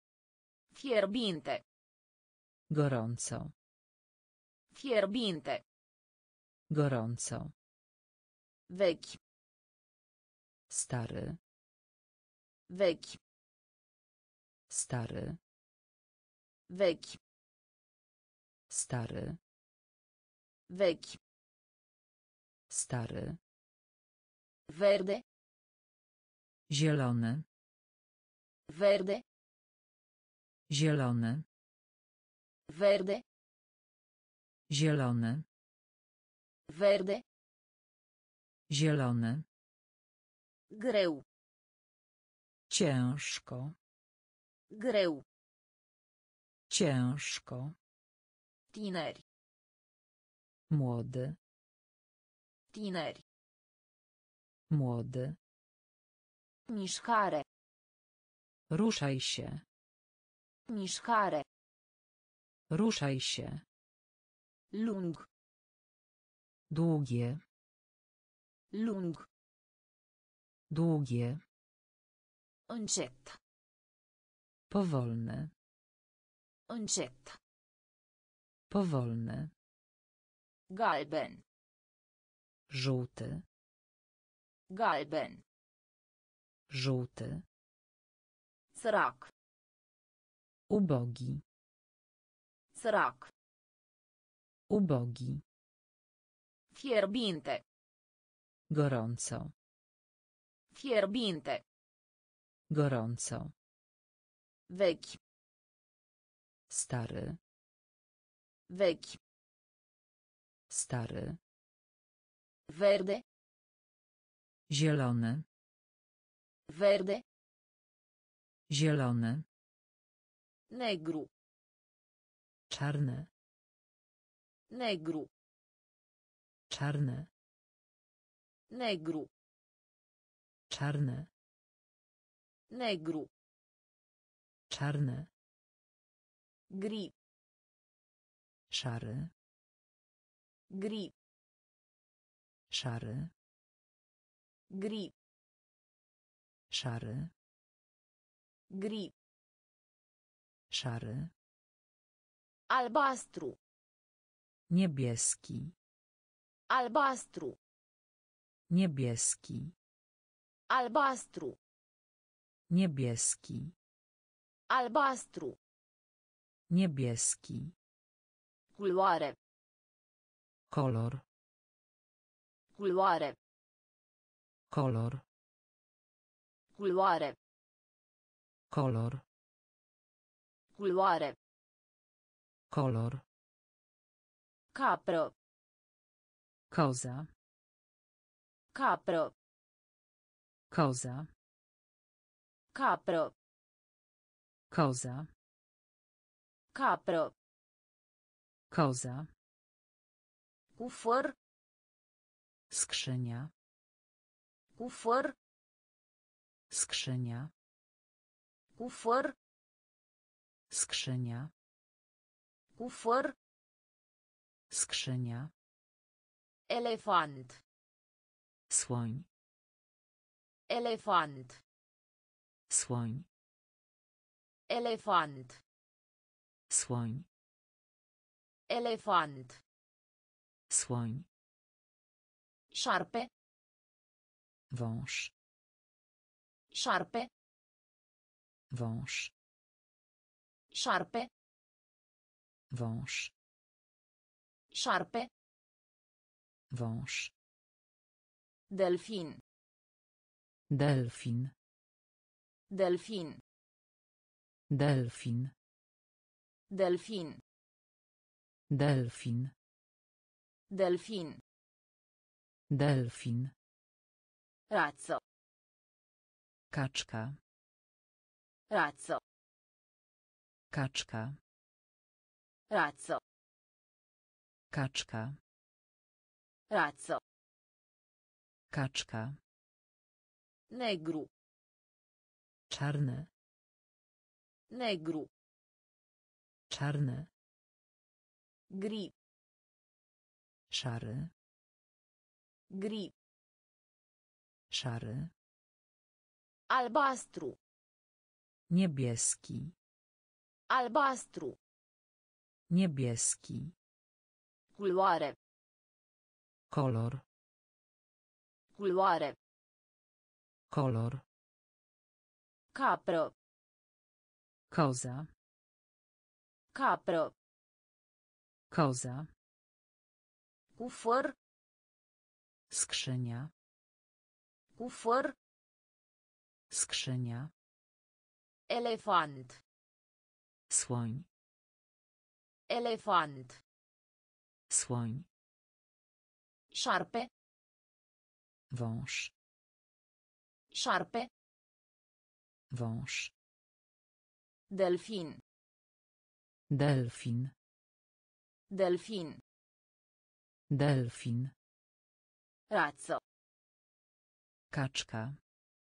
Fierbinte. Gorąco. Fierbinte. Gorąco. Vechi. Stary. Vechi. Stary. Vechi. Stary. Vechi. Stary. Verde. Zielony. Verde. Zielony. Verde. Zielony. Verde. Zielony. Greu. Ciężko. Greu. Ciężko. Tineri. Młody. Tineri. Młody. Mișcare. Ruszaj się. Mișcare. Ruszaj się. Lung. Długie. Lung. Długie. Încet. Powolne. Încet. Powolne. Galben. Żółty. Galben. Żółty. Sărac. Ubogi. Sărac. Ubogi. Fierbinte. Gorąco. Fierbinte. Gorąco. Vechi. Stary. Vechi. Stary. Verde. Zielony. Verde. Zielony. Negru. Czarny. Negru. Czarny. Negru. Czarny. Negru. Czarny. Gri. Szary. Gri. Szary. Gri. Szary. Gri. Szary. Albastru. Niebieski. Albastru. Niebieski. Albastru. Niebieski. Albastru. Niebieski. Culoare. Kolor. Culoare. Kolor. Culoare. Kolor. Culoare. Kolor. Capră. Koza. Capră. Koza. Capră. Koza. Capră. Koza. Cufăr. Skrzynia. Cufăr. Skrzynia. Cufăr. Skrzynia. Cufăr. Skrzynia. Elefant. Słoń. Elefant. Słoń. Elefant. Słoń. Elefant. Słoń. Șarpe. Wąż. Șarpe. Wąż. Șarpe. Wąż. Șarpe. Wąż. Delfin. Delfin. Delfin. Delfin. Delfin. Delfin. Delfin. Delfin. Razzo. Kaczka. Razzo. Kaczka. Razzo. Kaczka. Razzo. Kaczka. Negru. Czarny. Negru. Czarny. Gri. Szary. Gri. Szary. Albastru. Niebieski. Albastru. Niebieski. Culoare. Kolor. Culoare. Kolor. Capră. Koza. Capră. Koza. Cufăr. Skrzynia. Cufăr. Skrzynia. Elefant. Słoń. Elefant. Słoń. Șarpe. Wąż. Șarpe. Wąż. Delfin. Delfin. Delfin. Delfin. Razzo. Kaczka.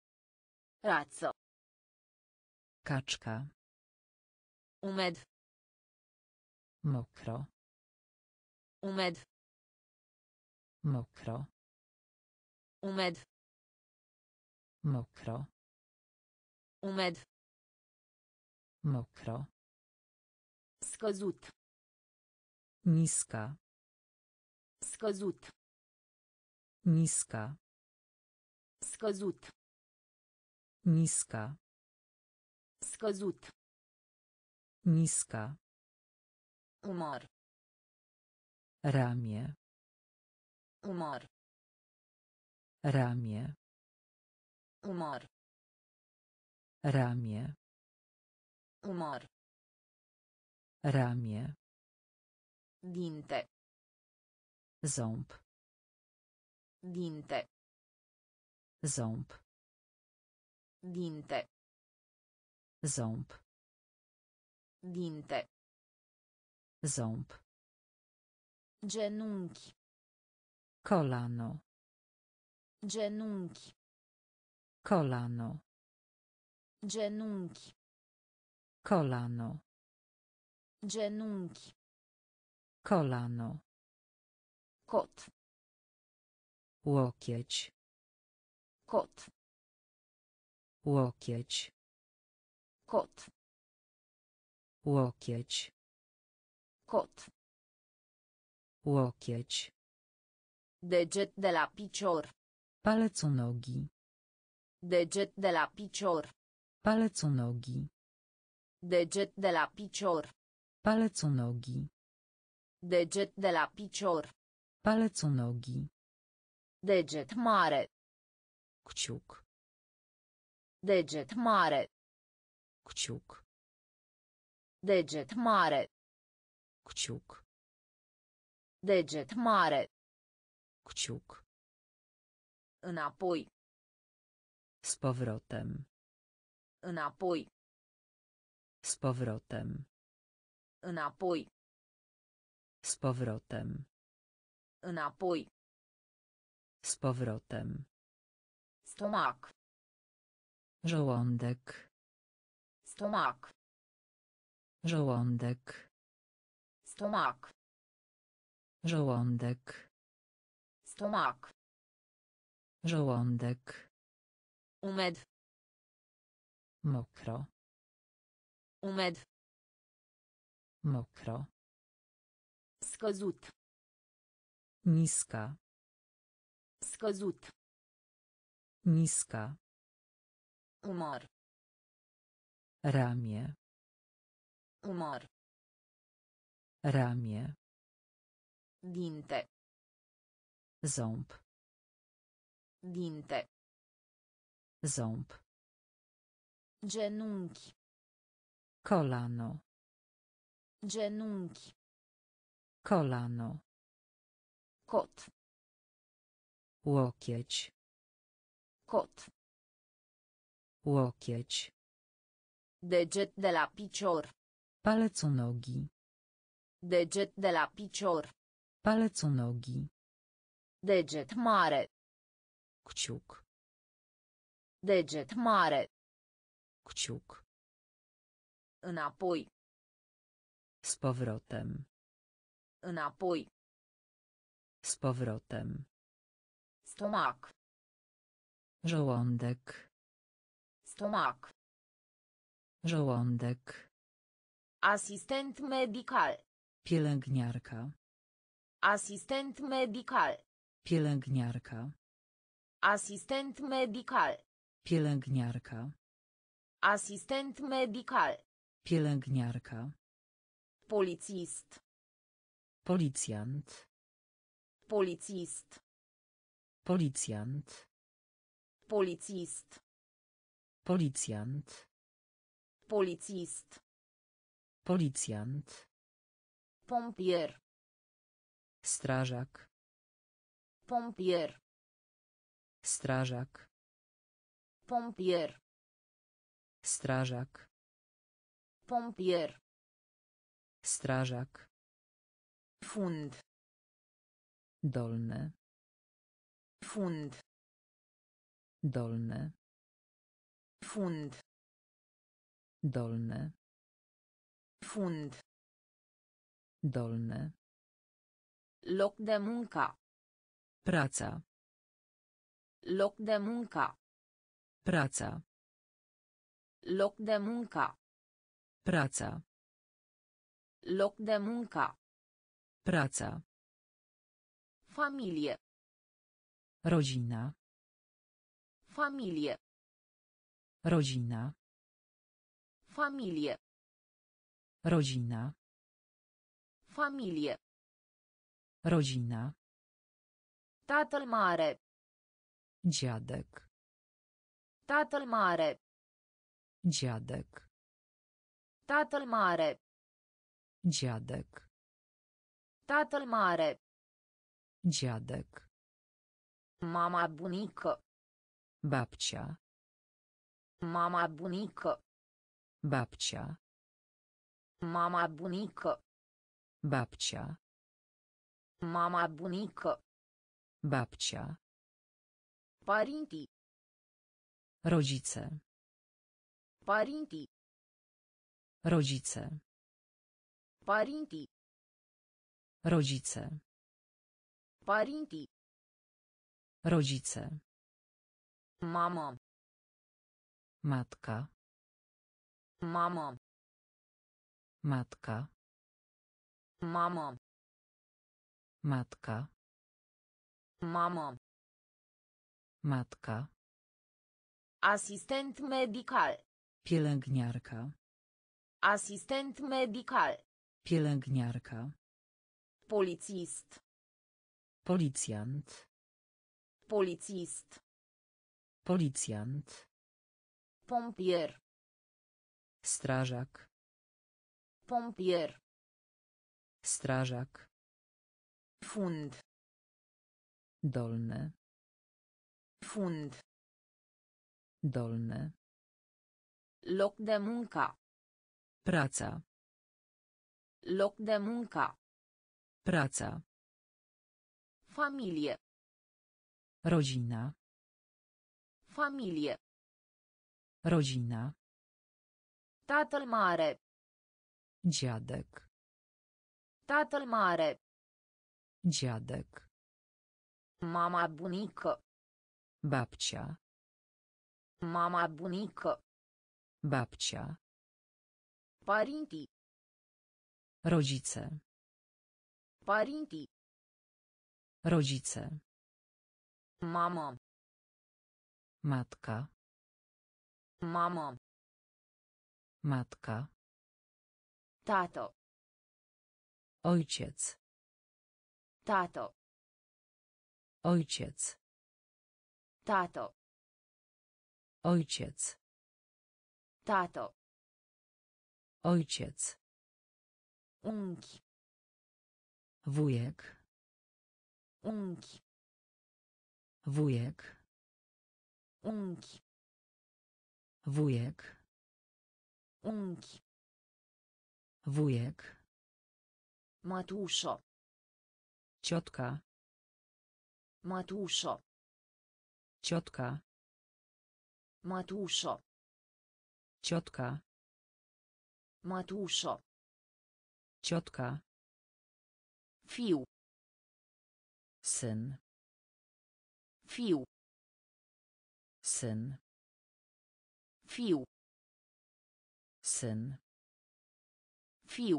Razzo. Kaczka. Umed. Mokro. Umed. Mokro. Umed. Mokro. Umed. Mokro. Scăzut. Niska. Scăzut. Niska. Scăzut. Niska. Scăzut. Niska. Umăr. Ramię. Umăr. Ramię. Umăr. Ramię. Umăr. Ramię. Dinte. Ząb. Dinte. Ząb. Dinte. Ząb. Dinte. Ząb. Genunchi. Kolano. Genunchi. Kolano. Genunchi. Kolano. Genunchi. Kolano. Kot. Łokieć. Kot. Łokieć. Kot. Łokieć. Kot. Łokieć. Deget de la picior. Palec u nogi. Deget de la picior. Palec u nogi. Deget de la picior. Palec u nogi. Deget de la picior. Palec u nogi. Deget mare. Kciuk. Deget mare. Kciuk. Deget mare. Kciuk. Deget mare. Kciuk. Înapoi. Z powrotem. Înapoi. Z powrotem. Înapoi. Z powrotem. Înapoi. Z powrotem. Stomac. Żołądek. Stomac. Żołądek. Stomac. Żołądek. Stomac. Żołądek. Umed. Mokro. Umed. Mokro. Scăzut. Niska. Scăzut. Niska. Umăr. Ramię. Umăr. Ramię. Dinte. Ząb. Dinte. Ząb. Genunchi. Kolano. Genunchi. Kolano. Kot. Łokieć. Kot. Łokieć. Deget de la picior. Palec u nogi. Deget de la picior. Palec u nogi. Deget mare. Kciuk. Deget mare. Kciuk. Înapoi. Z powrotem. Înapoi. Z powrotem. Stomac. Żołądek. Stomac. Żołądek. Asistent medical. Pielęgniarka. Asistent medical. Pielęgniarka. Asistent medical. Pielęgniarka. Asistent medical. Pielęgniarka. Polițist. Policjant. Polițist. Policjant. Polițist. Policjant. Polițist. Policjant. Pompier. Strażak. Pompier. Strażak. Pompier. Strażak. Pompier. Strażak. Fund. Dolny. Fund. Dolny. Fund. Dolny. Fund. Dolny. Loc de muncă. Praca. Loc de muncă. Praca. Loc de muncă. Praca. Loc de muncă. Praca. Familie. Rodzina. Familie. Rodzina. Familie. Rodzina. Familie. Rodzina. Tatăl mare. Dziadek. Tatăl mare. Dziadek. Tatăl mare. Dziadek. Tatăl mare. Dziadek. Mama bunică. Babcia. Mama bunică. Babcia. Mama bunică. Babcia. Mama bunică. Babcia. Părinții. Rodzice. Părinții. Rodzice. Părinții. Rodzice. Părinții. Rodzice. Mamă. Matka. Mamă. Matka. Mamă. Matka. Mamă. Matka. Asistent medical. Pielęgniarka. Asistent medical. Pielęgniarka. Polițist. Policjant. Polițist. Policjant. Pompier. Strażak. Pompier. Strażak. Fund. Dolny. Fund. Dolny. Loc de muncă. Praca. Loc de muncă. Praca. Familie. Rodzina. Familie. Rodzina. Tatăl mare. Dziadek. Tatăl mare. Dziadek. Mama bunică. Babcia. Mama bunică. Babcia. Părinții. Rodzice. Părinții. Rodzice. Mamă. Matka. Mamă. Matka. Tato. Ojciec. Tato. Ojciec. Tato. Ojciec. Tato. Ojciec. Unchi. Wujek. Unchi. Wujek. Unchi. Wujek. Unchi. Wujek. Mătușo. Ciotka. Mătușo. Ciotka. Mătușo. Ciotka. Mătușo. Ciotka. Fiu. Syn. Fiu. Syn. Fiu. Syn. Fiu.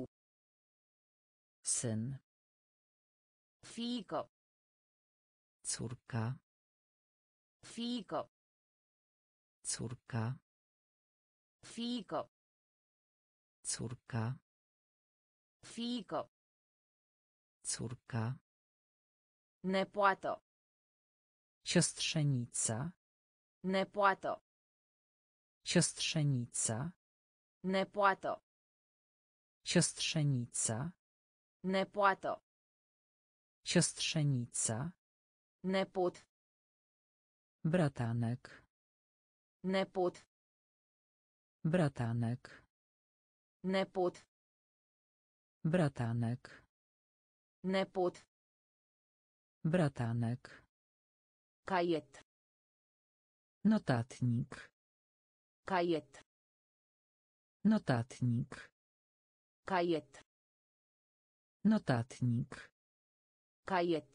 Syn. Fiică. Córka. Fiică. Córka. Fiică. Córka. Fiică. Córka. Nepoată. Siostrzenica. Nepoată. Siostrzenica. Nepoată. Siostrzenica. Nepoată. Siostrzenica. Nepot. Bratanek. Nepot. Bratanek. Nepot. Bratanek. Nepot. Bratanek. Caiet. Notatnik. Caiet. Notatnik. Caiet. Notatnik. Caiet.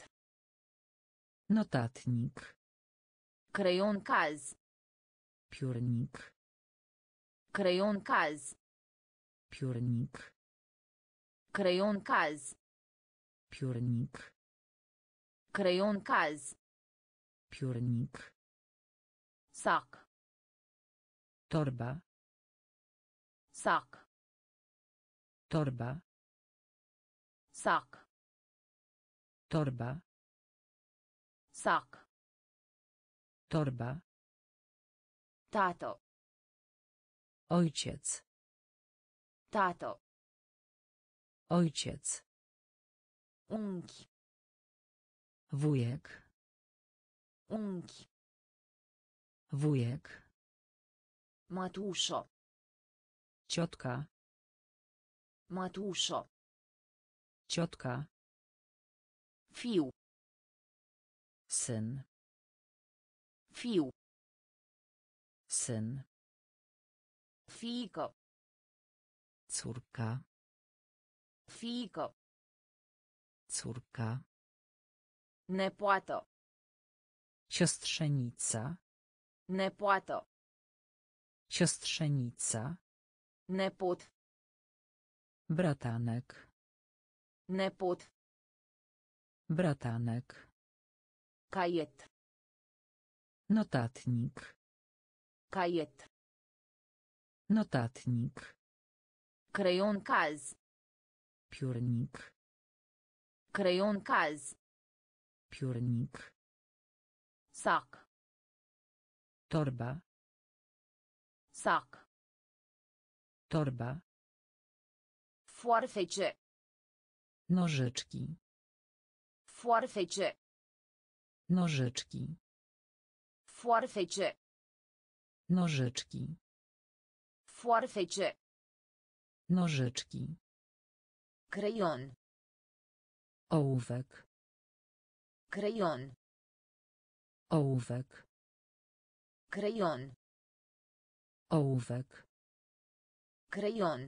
Notatnik. Creion caz. Piórnik. Creion caz. Piórnik. Creion caz. Piórnik. Creion caz. Piórnik. Sac. Torba. Sac. Torba. Sac. Torba. Sac. Torba. Tato. Ojciec. Tato. Ojciec. Unchi. Wujek. Unchi. Wujek. Matuszo. Ciotka. Matuszo. Ciotka. Fiu. Syn. Fiu. Syn. Fiico. Córka. Fiico. Córka. Nepoato. Siostrzenica. Nepoato. Siostrzenica. Nepot. Bratanek. Nepot. Bratanek. Caiet. Notatnik. Caiet. Notatnik. Creion caz. Piórnik. Creion caz. Piórnik. Sac. Torba. Sac. Torba. Foarfece. Nożyczki. Foarfece. Nożyczki. Foarfece. Nożyczki. Foarfece. Nożyczki. Creion. Ołówek. Creion. Ołówek. Creion. Ołówek. Creion.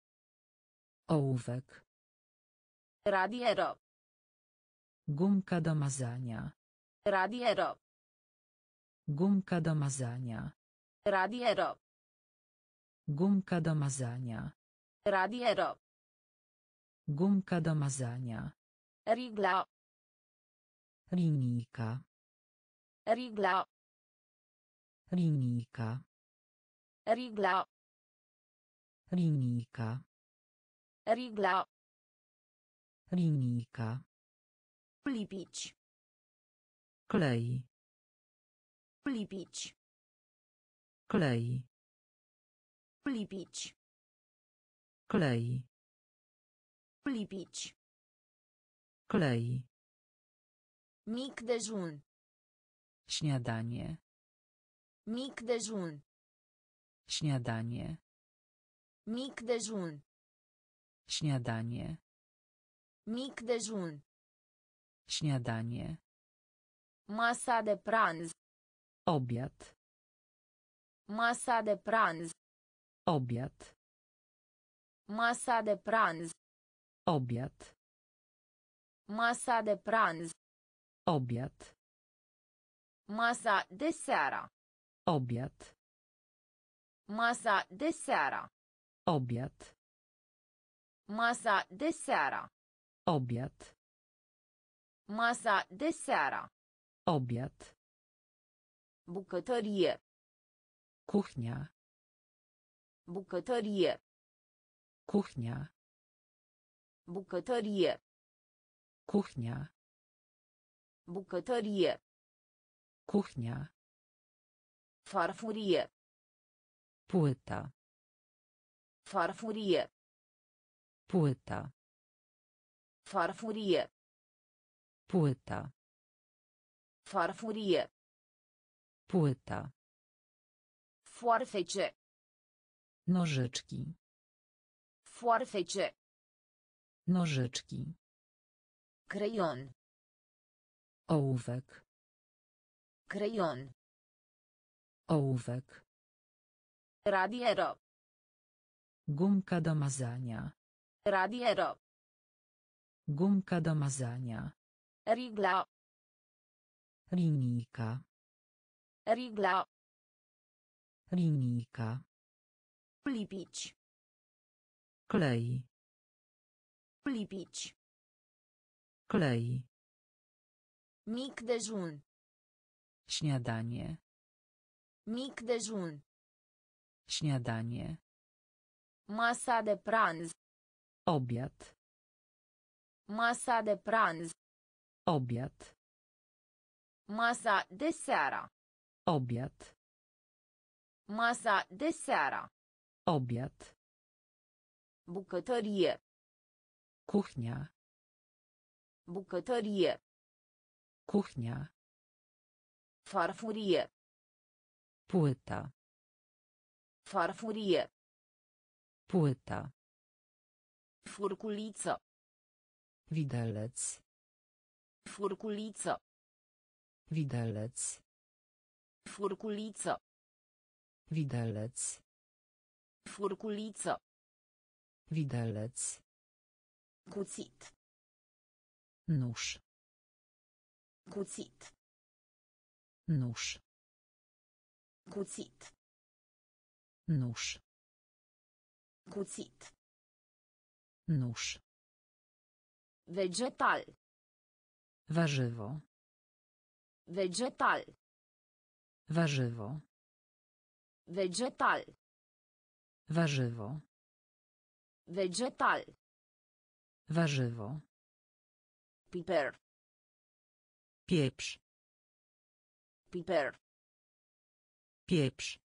Ołówek. Radiero. Gumka do mazania. Radiero. Gumka do mazania. Radiero. Gumka do mazania. Radiero. Gumka do mazania. Rigla. Linijka. Rigla. Linijka. Rigla. Linijka. Rigla. Linijka. Lipić. Klej. Lipić. Klej. Lipić. Klej. Lipić. Klej. Mic dejun. Śniadanie. Mic dejun. Śniadanie. Mic dejun. Śniadanie. Mic dejun. Śniadanie. Masa de pranz. Obiad. Masa de pranz. Obiad. Masa de pranz. Obiad. Masa de pranz. Obiad. Masa de seara. Obiad. Masa de seara. Obiad. Masa de seara. Obiad. Masa de seara. Obiad. Bucătărie. Kuchnia. Bucătărie. Kuchnia. Bucătărie. Kuchnia. Bucătărie. Kuchnia. Farfurie. Płyta. Farfurie. Płyta. Farfurie. Płyta. Farfurie. Płyta. Foarfece. Nożyczki. Foarfece. Nożyczki. Creion. Ołówek. Creion. Ołówek. Radiero. Gumka do mazania. Radiero. Gumka do mazania. Rigla. Linijka. Rigla. Linijka. Lipić. Klej. Lipić. Klej. Mic dejun. Śniadanie. Mic dejun. Śniadanie. Masa de pranz. Obiad. Masa de pranz. Obiad. Masa de seara. Obiad. Masa de seara. Obiad. Bucătărie. Kuchnia. Bucătărie. Kuchnia. Farfurie. Płyta. Farfurie. Płyta. Furculiță. Widelec. Furculiță. Widelec. Furculiță. Widelec. Furculiță. Widelec. Cuțit. Nóż. Cuțit. Nóż. Cuțit. Nóż. Cuțit. Nóż. Vegetal. Warzywo. Vegetal. Warzywo. Vegetal. Warzywo. Vegetal. Warzywo. Piper. Pieprz. Piper. Pieprz.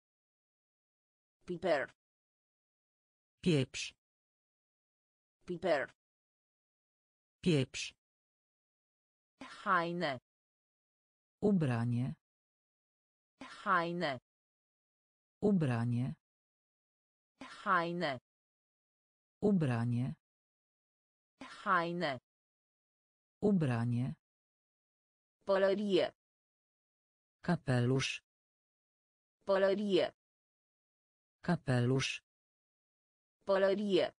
Piper. Pieprz. Piper. Pieprz. Haine. Ubranie. Haine. Ubranie. Haine. Ubranie. Haine. Ubranie. Pălărie. Kapelusz. Pălărie. Kapelusz. Pălărie.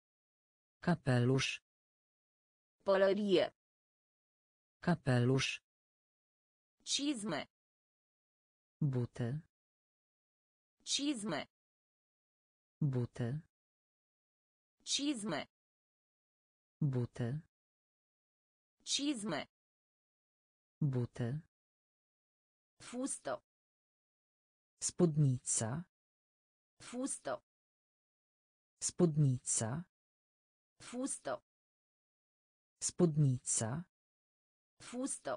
Kapelusz. Pălărie. Kapelusz. Cizme. Buty. Cizme. Buty. Cizme. Buty. Cizme. Buty. Fustă. Spódnica. Fustă. Spódnica. Fustă. Spódnica. Fustă.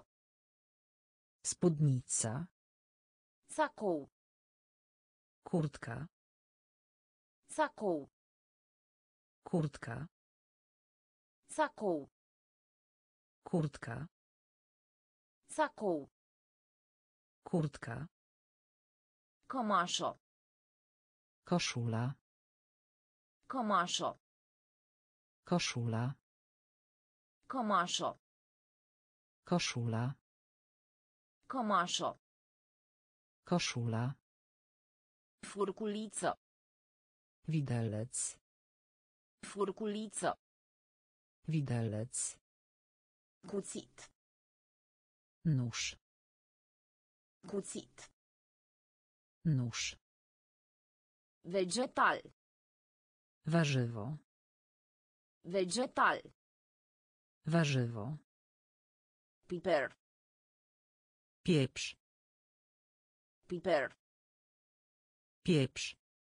Spódnica. Sacou. Kurtka. Sacou. Kurtka. Sacou. Kurtka. Sacou. Kurtka. Cămașă. Koszula. Cămașă. Koszula. Cămașă. Koszula. Cămașă. Koszula. Furculiță. Widelec. Furculiță. Widelec. Cuțit. Nóż. Cuțit. Nóż. Vegetal. Warzywo. Vegetal. Warzywo. Piper. Pieprz. Piper. Pieprz.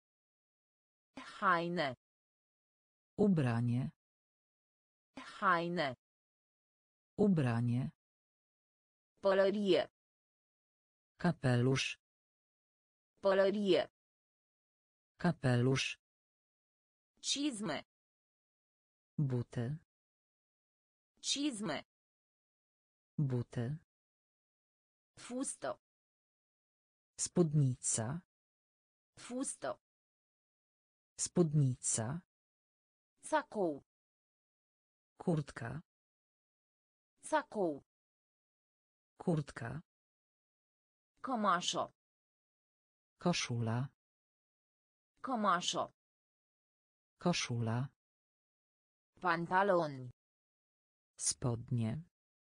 Haine. Ubranie. Haine. Ubranie. Pălărie. Kapelusz. Pălărie. Kapelusz. Cizme. Buty. Cizme. Buty. Fustă. Spódnica. Fustă. Spódnica. Sacou. Kurtka. Sacou. Kurtka. Cămașă. Koszula. Cămașă. Koszula. Pantaloni. Spodnie.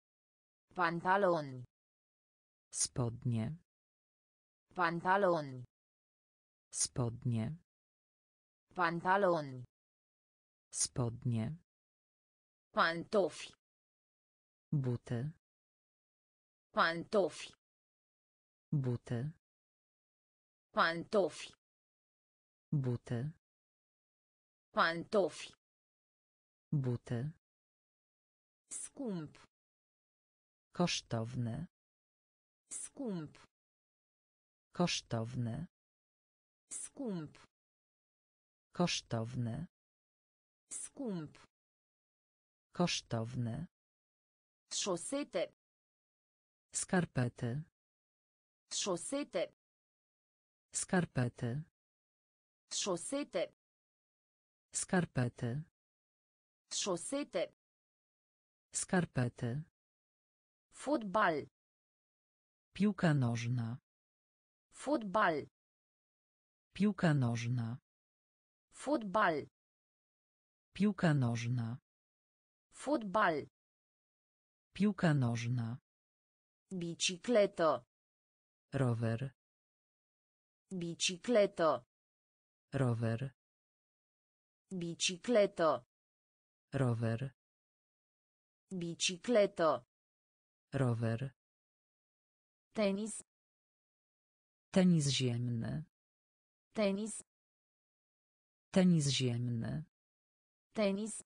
Pantaloni. Spodnie. Pantaloni. Spodnie. Pantaloni. Spodnie. Pantofi. Buty. Pantofi. Buty. Pantofi. Buty. Pantofi. Buty. Scump. Kosztowne. Scump. Kosztowne. Scump. Kosztowne. Scump. Kosztowne. Șosete. Skarpety. Șosete. Skarpety. Șosete. Skarpety. Șosete. Skarpety. Fotbal. Piłka nożna. Fotbal. Piłka nożna. Fotbal. Piłka nożna. Fotbal. Piłka nożna. Bicicletă. Rower. Bicicletă. Rower. Bicicletă. Rower. Bicicletă. Rower. Tenis. Tenis ziemny. Tenis. Tenis ziemny. Tenis.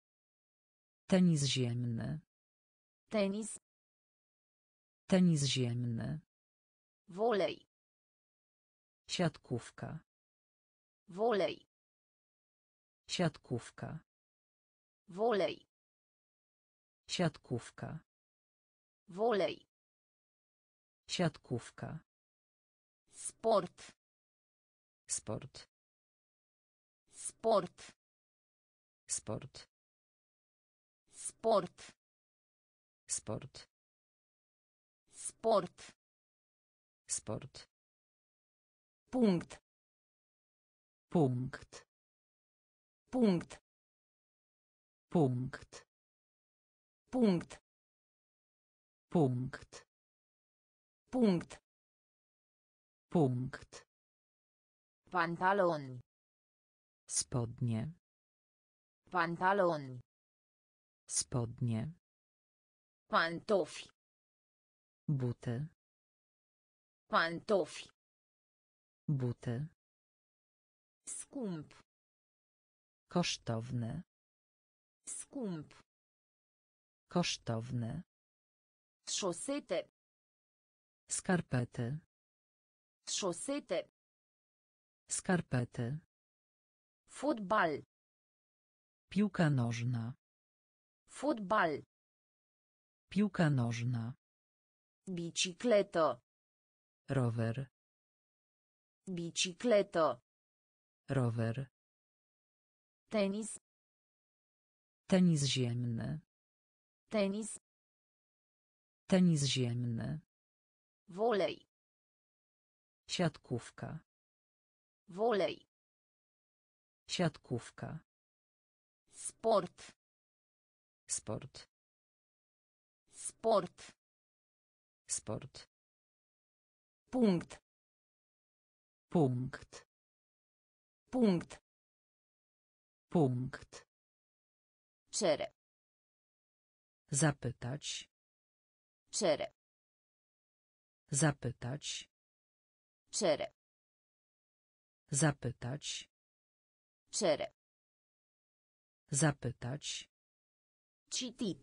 Tenis ziemny. Tenis. Tenis ziemny. Volej. Siatkówka. Volej. Siatkówka. Volej. Siatkówka. Volej. Siatkówka. Sport. Sport. Sport. Sport. Sport. Sport. Sport. Sport. Punct. Punkt. Punct. Punkt. Punct. Punkt. Punct. Punkt. Pantaloni. Spodnie. Pantaloni. Spodnie. Pantofi. Buty. Pantofi. Buty. Scump. Kosztowne. Scump. Kosztowne. Șosete. Skarpety. Șosete. Skarpety. Fotbal. Piłka nożna. Fotbal. Piłka nożna. Bicicletă. Rower. Bicicletă. Rower. Tenis. Tenis ziemny. Tenis. Tenis ziemny. Volej. Siatkówka. Volej. Siatkówka. Sport. Sport. Sport. Sport. Punct. Punkt. Punct. Punkt. Cere. Zapytać. Cere. Zapytać. Cere. Zapytać. Cere. Zapytać. Citit.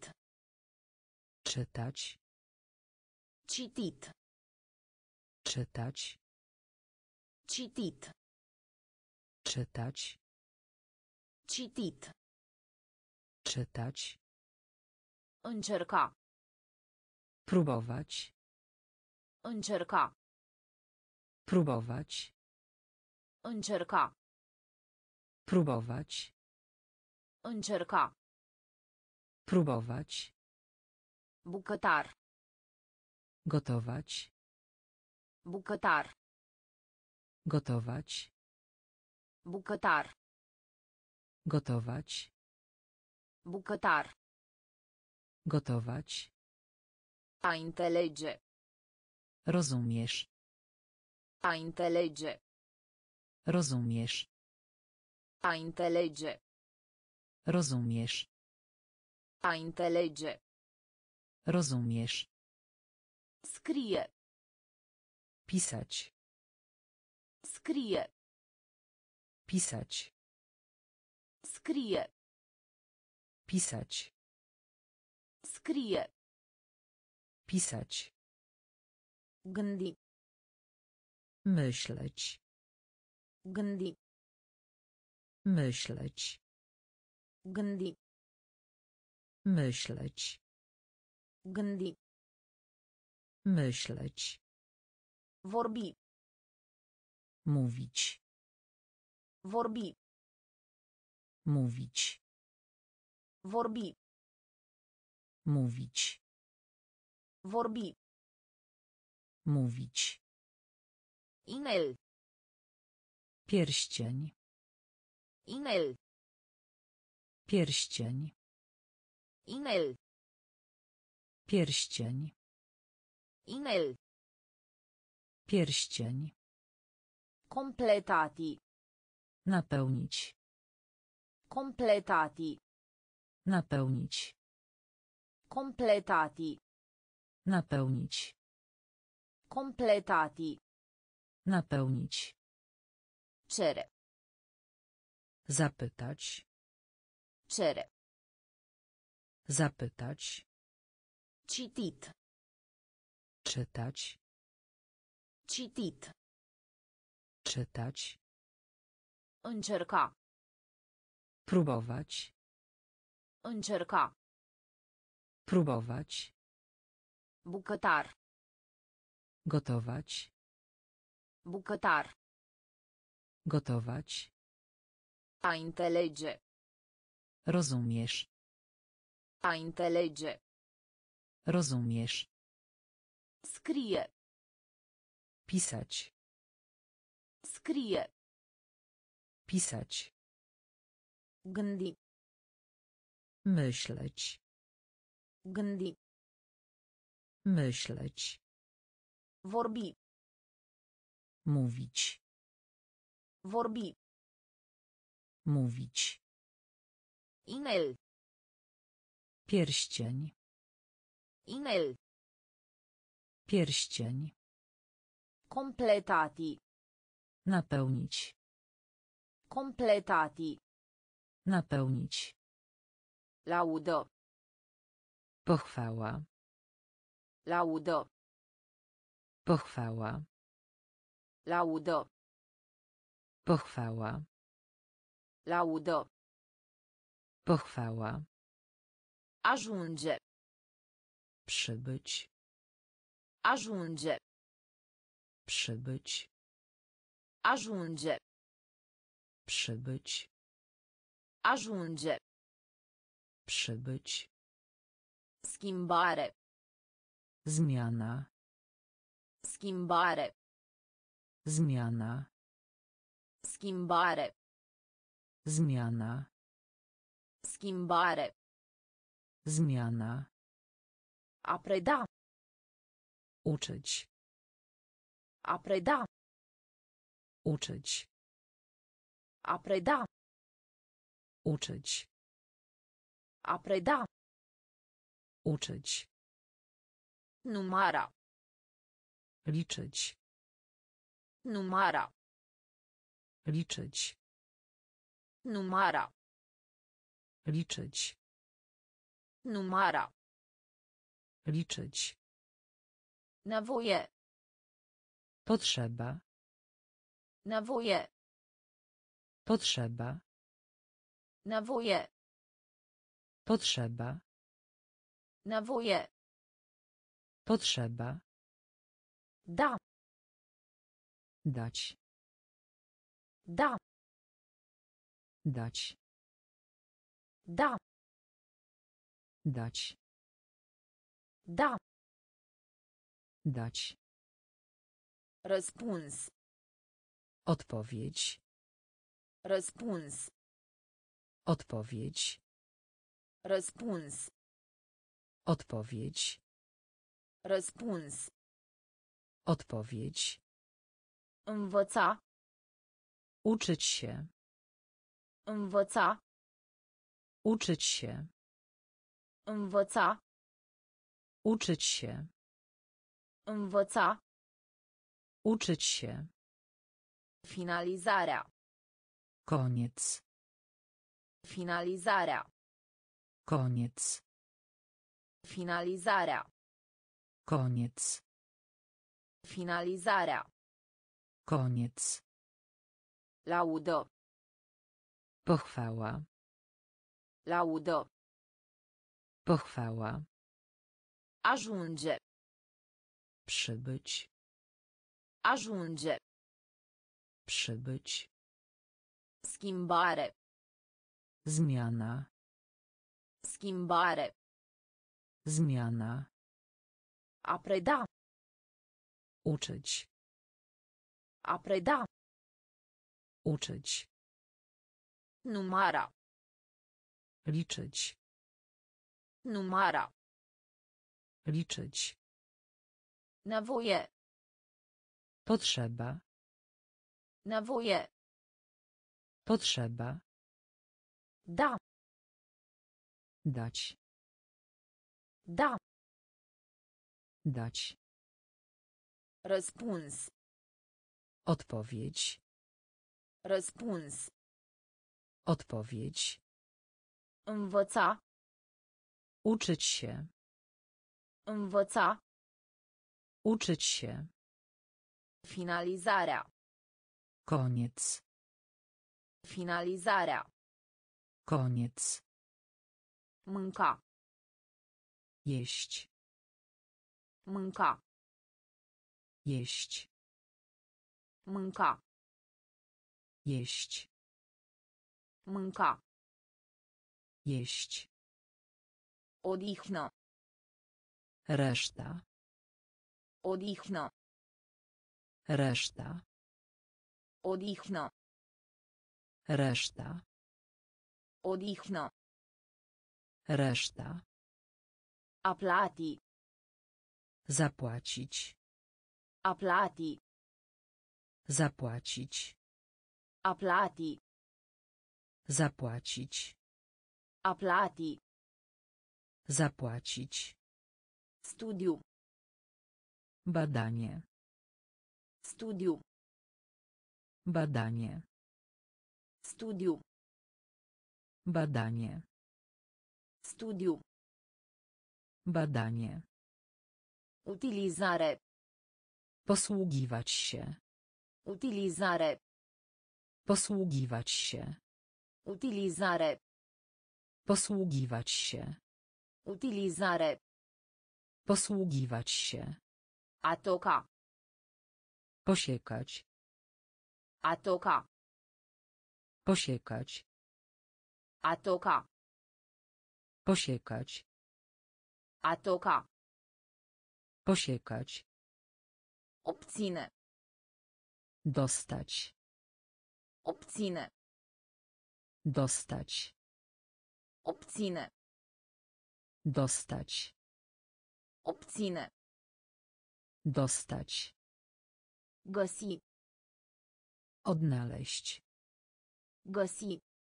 Czytać. Citit. Czytać. Citit. Czytać. Citit. Czytać. Încerca. Próbować. Încerca. Próbować. Încerca. Próbować. Încerca. Próbować. Bucătar. Gotować. Bucătar. Gotować. Bucătar. Gotować. Bucătar. Gotować. A înțelege. Rozumiesz. A înțelege. Rozumiesz. A înțelege. Rozumiesz. A înțelege. Rozumiesz. Scrie. Pisać. Scrie. Pisać. Scrie. Pisać. Scrie. Pisać. Gândi. Myśleć. Gândi. Myśleć. Gândi. Myśleć. Gândi. Myśleć. Vorbi. Mówić. Vorbi. Mówić. Vorbi. Mówić. Vorbi. Mówić. Inel. Pierścień. Inel. Pierścień. Inel. Pierścień. Inel. Pierścień. Completati. Napełnić. Completati. Napełnić. Completati. Napełnić. Completati. Napełnić. Cere. Zapytać. Cere. Zapytać. Citit. Czytać. Citit. Czytać. Încerca. Próbować. Încerca. Próbować. Bucătar. Gotować. Bucătar. Gotować. A înțelege. Rozumiesz. A înțelege. Rozumiesz. Scrie. Pisać. Scrie. Pisać. Gândi. Myśleć. Gândi. Myśleć. Vorbi. Mówić. Vorbi. Mówić. Inel. Pierścień. Inel. Pierścień. Completati. Napełnić. Completati. Napełnić. Laudă. Pochwała. Laudă. Pochwała. Laudă. Pochwała. Laudă. Pochwała. Ajunge. Przybyć. Ajunge. Przybyć. Ajunge. Przybyć. Ajunge. Przybyć. Schimbare. Zmiana. Schimbare. Zmiana. Schimbare. Zmiana. Schimbare. Zmiana. A preda. Uczyć. A preda. Uczyć. A preda. Uczyć. A preda. Uczyć. Numara. Liczyć. Numara. Liczyć. Numara. Liczyć. Numara. Liczyć. Nevoie. Potrzeba. Nevoie. Potrzeba. Nevoie. Potrzeba. Nevoie. Potrzeba. Da. Dać. Da. Dać. Da. Dać. Da. Dać. Răspuns. Odpowiedź. Răspuns. Odpowiedź. Răspuns. Odpowiedź. Răspuns. Odpowiedź. Învăța. Uczyć się. Învăța. Uczyć się. Învăța. Uczyć się. Învăța. Uczyć się. Finalizarea. Koniec. Finalizarea. Koniec. Finalizarea. Koniec. Finalizarea. Koniec. Laudă. Pochwała. Laudă. Pochwała. Ajunge. Przybyć. Ajunge. Przybyć. Schimbare. Zmiana. Schimbare. Zmiana. A preda. Uczyć. A preda. Uczyć. Numara. Liczyć. Numara. Liczyć. Nevoie. Potrzeba. Nevoie. Potrzeba. Da. Dać. Da. Dać. Răspuns. Odpowiedź. Răspuns. Odpowiedź. Învăța. Uczyć się. Învăța. Uczyć się. Finalizarea. Koniec. Finalizarea. Koniec. Mânca. Jeść. Mânca. Jeść. Mânca. Jeść. Mânca. Jeść. Odihnă. Reszta. Odihnă. Reszta. Odihnă. Reszta. Odihnă. Reszta. A plati. Zapłacić. A plati. Zapłacić. A plati. Zapłacić. A plati. Zapłacić. Studiu. Badanie. Studiu. Badanie. Studiu. Badanie. Studiu. Badanie. Utilizare. Posługiwać się. Utilizare. Posługiwać się. Utilizare. Posługiwać się. Utilizare. Posługiwać się. A toca. Posiekać. A toca. Posiekać. A toca. Posiekać. A toca. Posiekać. Obține. Dostać. Obține. Dostać. Obține. Dostać. Obține. Dostać. Găsi. Odnaleźć. Găsi.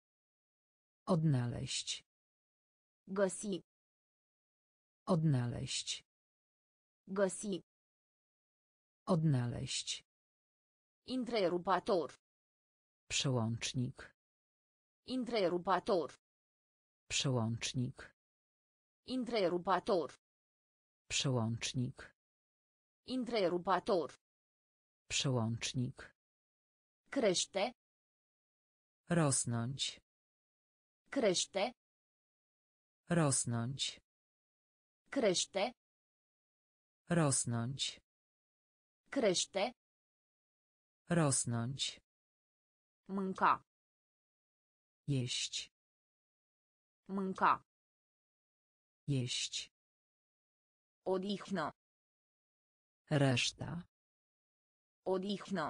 Odnaleźć. Găsi. Odnaleźć. Găsi. Odnaleźć. Întrerupator. Przełącznik. Întrerupator. Przełącznik. Întrerupator. Przełącznik. Întrerupator. Przełącznik. Crește. Rosnąć. Crește. Rosnąć. Crește. Rosnąć. Crește. Rosnąć. Mânca. Jeść. Mânca. Jeść. Odihnă. Reszta. Odihnă.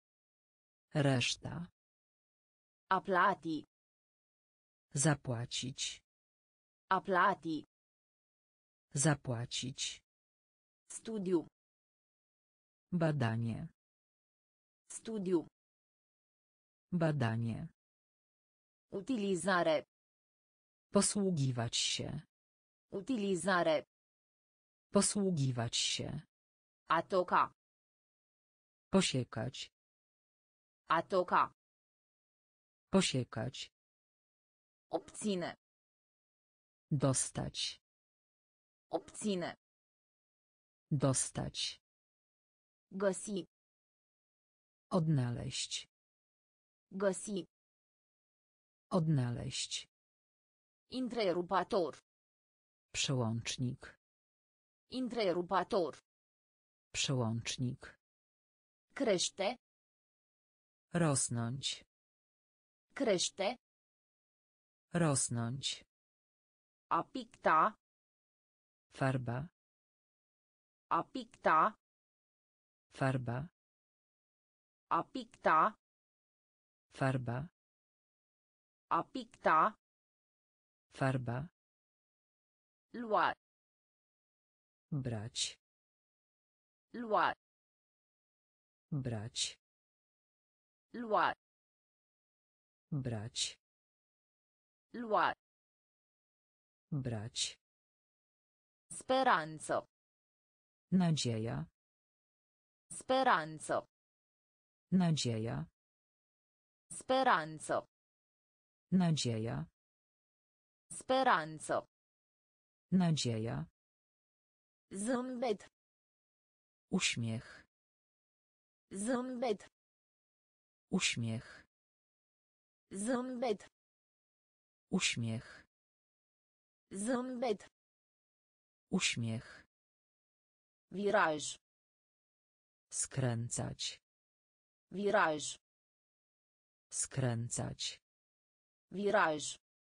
Reszta. A plati. Zapłacić. A plati. Zapłacić. Studiu. Badanie. Studiu. Badanie. Utilizare. Posługiwać się. Utilizare. Posługiwać się. A toca. Posiekać. A toca. Posiekać. Obține. Dostać. Obține. Dostać. Găsi. Odnaleźć. Găsi. Odnaleźć. Întrerupator. Przełącznik. Întrerupator. Przełącznik. Crește. Rosnąć. Crește. Rosnąć. A picta. Farba. A picta. Farba. A picta. Farba. A picta. Farba. Lua. Brać. Lua. Brać. Lua. Brać. Lua. Brać. Speranță. Nadzieja. Speranță. Nadzieja. Speranță. Nadzieja. Speranță. Nadzieja. Zâmbet. Uśmiech. Zâmbet. Uśmiech. Zâmbet. Uśmiech. Zâmbet. Uśmiech. Viraj. Skręcać. Viraj. Skręcać. Viraj.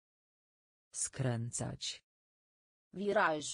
Skręcać. Viraj.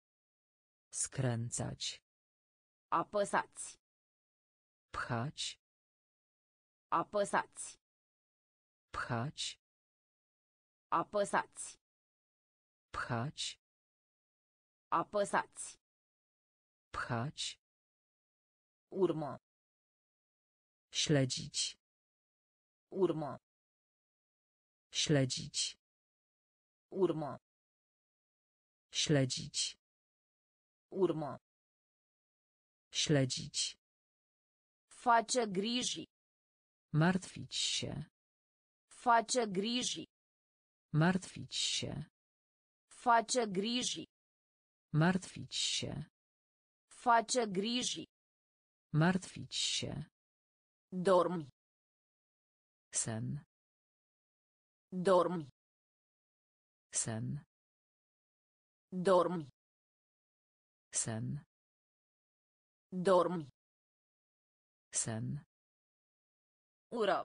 Skręcać. Apăsați. Pchać. Apăsați. Pchać. Apăsați. Pchać. Apăsați. Pchać. Urmă. Śledzić. Urmă. Śledzić. Urmă. Śledzić. Urmă. Śledzić. Face griji. Martwić się. Face griji. Martwić się. Face griji. Martwić się. Face griji. Martwić się. Dormi. Sen. Dormi. Sen. Dormi. Sen. Dormi. Sen. Ură.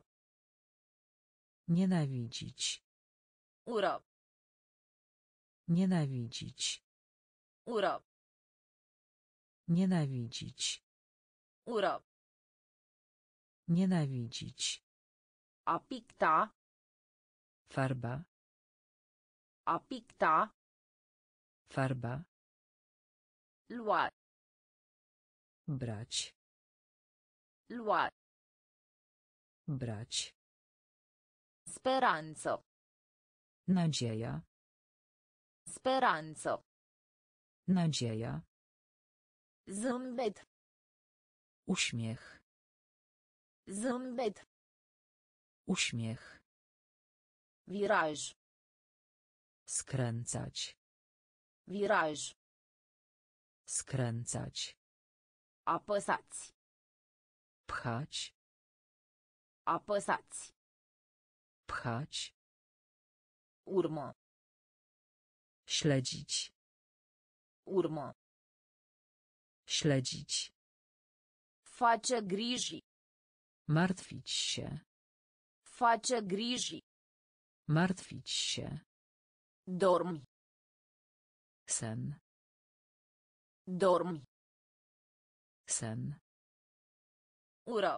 Nienawidzić. Ură. Nienawidzić. Ură. Nienawidzić. Ură. Nienawidzić. A picta. Farba. A picta. Farba. Lua. Brać. Lua. Brać. Speranță. Nadzieja. Speranță. Nadzieja. Zâmbet. Uśmiech. Zâmbet. Uśmiech. Viraj. Skręcać. Viraj. Skręcać. Apăsați. Pchać. Apăsați. Pchać. Urmă. Śledzić. Urmă. Śledzić. Face griji. Martwić się. Face griji. Martwić się. Dormi. Sen. Dormi. Sen. Ură.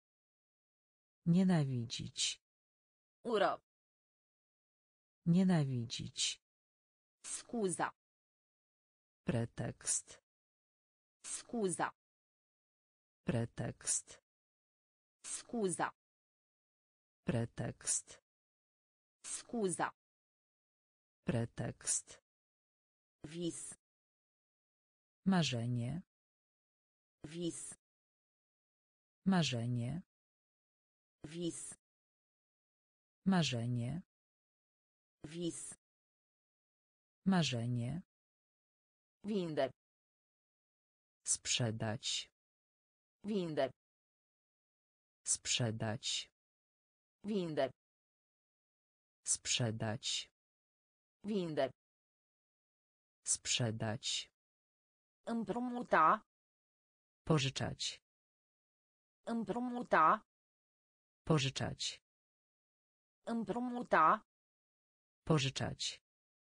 Nienawidzić. Ură. Nienawidzić. Scuza. Pretekst. Scuza. Pretekst. Scuza. Pretekst. Scuza. Pretekst. Vis. Marzenie. Vis. Marzenie. Vis. Marzenie. Vis. Marzenie. Vinde. Sprzedać. Vinde. Sprzedać. Vinde. Sprzedać. Vinde. Sprzedać. Împrumuta. Pożyczać. Împrumuta. Pożyczać. Împrumuta. Pożyczać.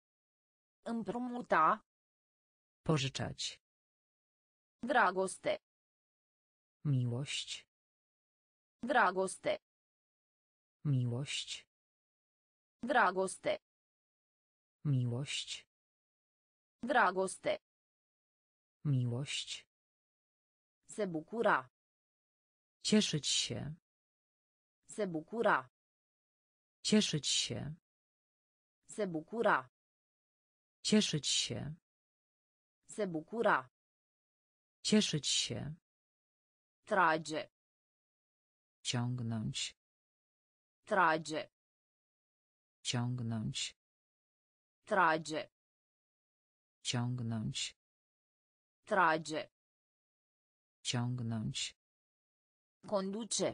Împrumuta. Pożyczać. Dragoste. Miłość. Dragoste. Miłość. Dragoste. Miłość. Dragoste. Miłość. Se bucura. Cieszyć się. Se bucura. Cieszyć się. Se bucura. Cieszyć się. Se bucura. Cieszyć się. Trage. Ciągnąć. Trage. Ciągnąć. Trage. Ciągnąć. Trage. Ciągnąć. Conduce.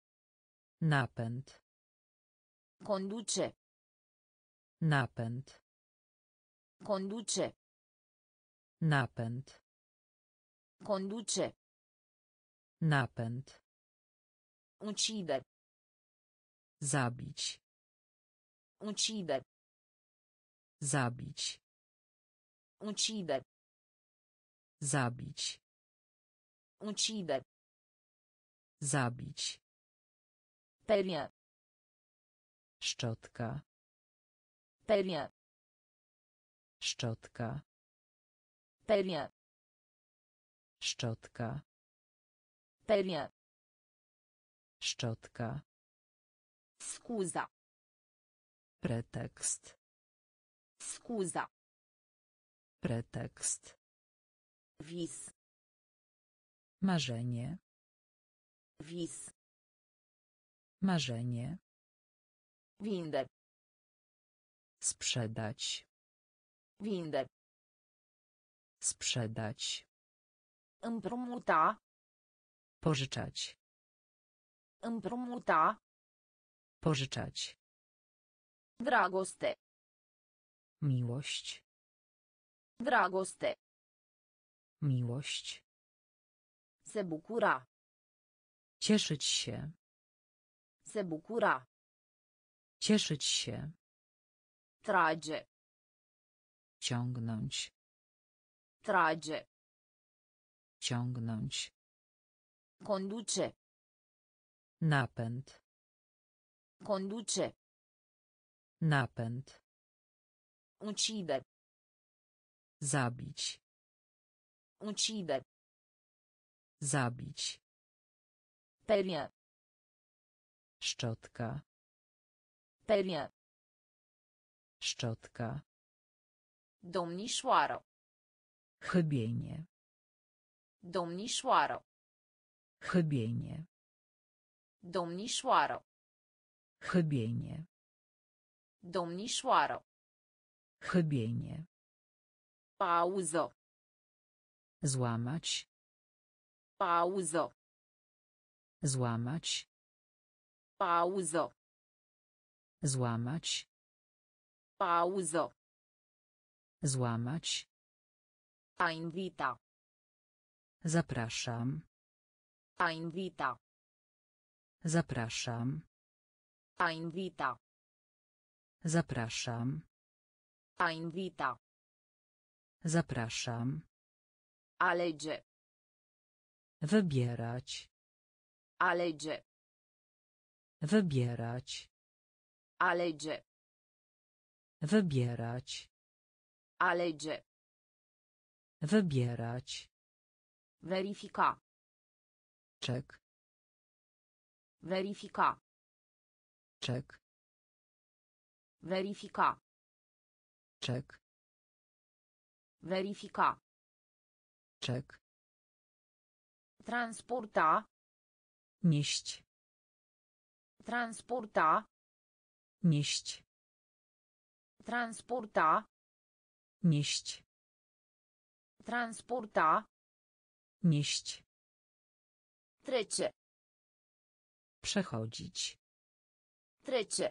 Napęd. Conduce. Napęd. Conduce. Napęd. Conduce. Napęd. Ucide. Zabić. Ucide. Zabić. Ucide. Zabić. Ucide. Zabić. Perie. Szczotka. Perie. Szczotka. Perie. Szczotka. Perie. Szczotka. Scuza. Pretekst. Scuza. Pretekst. Vis. Marzenie. Vis. Marzenie. Vinde. Sprzedać. Vinde. Sprzedać. Împrumuta. Pożyczać. Împrumuta. Pożyczać. Dragoste. Miłość. Dragoste. Miłość. Se bucura. Cieszyć się. Se bucura. Cieszyć się. Trage. Ciągnąć. Trage. Ciągnąć. Conduce. Napęd. Conduce. Napęd. Ucide. Zabić. Ucide. Zabić. Perie. Szczotka. Perie. Szczotka. Domnișoară. Chybienie. Domnișoară. Chybienie. Domnișoară. Chybienie. Domnișoară. Chybienie. Pauză. Złamać. Pauză. Złamać. Pauză. Złamać. Pauză. Złamać. A invita. Zapraszam. A invita. Zapraszam. A invita. Zapraszam. A invita. Zapraszam. Alege. Wybierać. Alege. Wybierać. Alege. Wybierać. Alege. Wybierać. Verifica. Czek. Verifica. Czek. Verifica. Czek. Verifica. Czek. Transporta. Nieść. Transporta. Nieść. Transporta. Nieść. Transporta. Nieść. Trece. Przechodzić. Trece.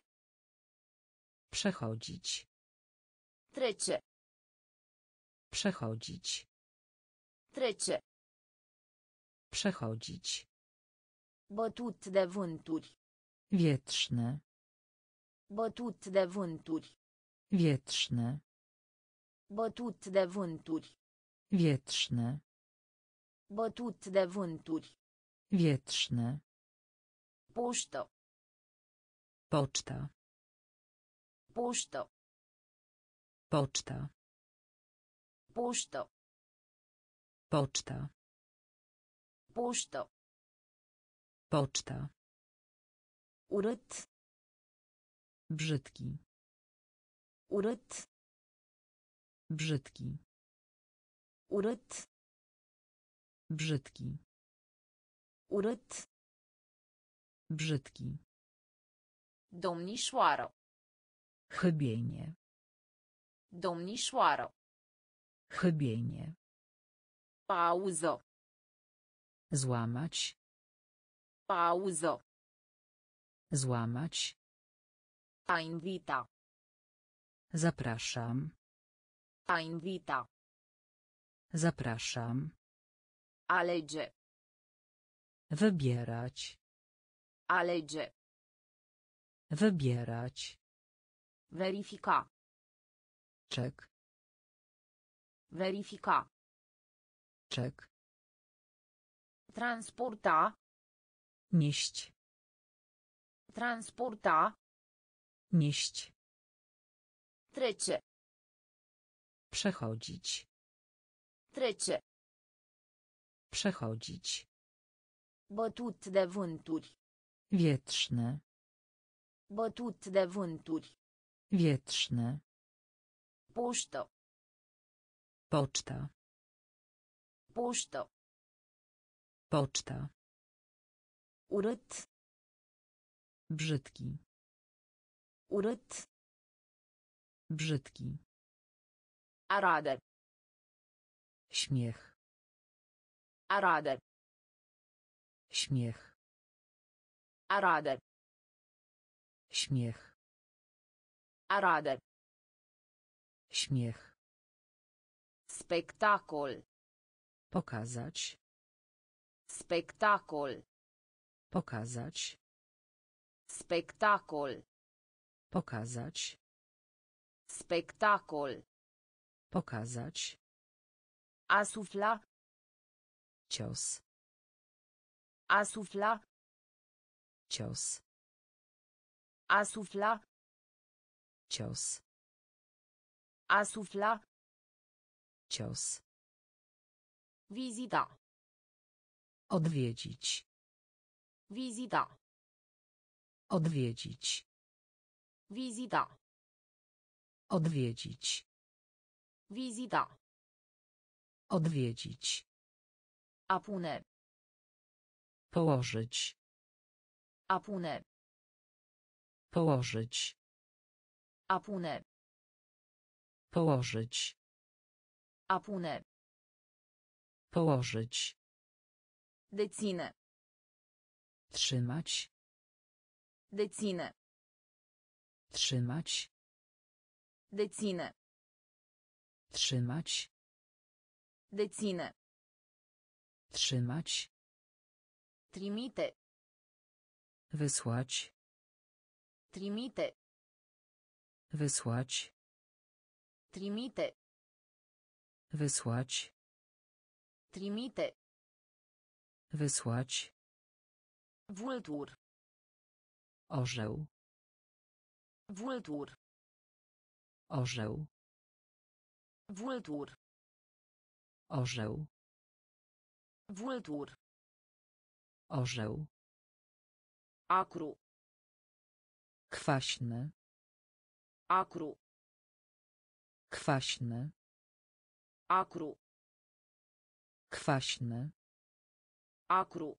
Przechodzić. Trece. Przechodzić. Trece. Przechodzić. Bătut de vânturi. Wietrzne. Bătut de vânturi. Wietrzne. Bătut de vânturi. Wietrzne. Bătut de vânturi. Wietrzne. Poștă. Poczta. Poștă. Poczta. Poștă. Poczta. Poștă. Poczta. Urât. Brzydki. Urât. Brzydki. Urât. Brzydki. Urât. Brzydki. Domnișoară. Chybienie. Domnișoară. Chybienie. Pauză. Złamać. Pauză. Złamać. A invita. Zapraszam. A invita. Zapraszam. Alege. Wybierać. Alege. Wybierać. Verifica. Czek. Verifica. Czek. Transporta. Nieść. Transporta. Nieść. Trece. Przechodzić. Trece. Przechodzić. Bătut de vânturi. Wietrzne. Bătut de vânturi. Wietrzne. Poștă. Poczta. Poștă. Poczta. Urât. Brzydki. Urât. Brzydki. Arade. Śmiech. Arade. Śmiech. Arade. Śmiech. Arade. Śmiech. Spectacol. Pokazać. Spectacol. Pokazać. Spectacol. Pokazać. Spectacol. Pokazać. Asufla. Cios. Asufla. Cios. Asufla. Cios. Asufla. Cios. Vizita. Odwiedzić. Vizita. Odwiedzić. Vizita. Odwiedzić. Vizita. Odwiedzić. A pune. Położyć. A pune. Położyć. A pune. Położyć. A pune. Położyć. Deține. Trzymać. Deține. Trzymać. Deține. Trzymać. Deține. Trzymać. Trimite. Wysłać. Trimite. Wysłać. Trimite. Wysłać. Trimite. Wysłać. Vultur. Orzeł. Vultur. Orzeł. Vultur. Orzeł. Vultur. Orzeł. Acru. Kwaśny. Acru. Kwaśny. Acru. Kwaśny. Acru.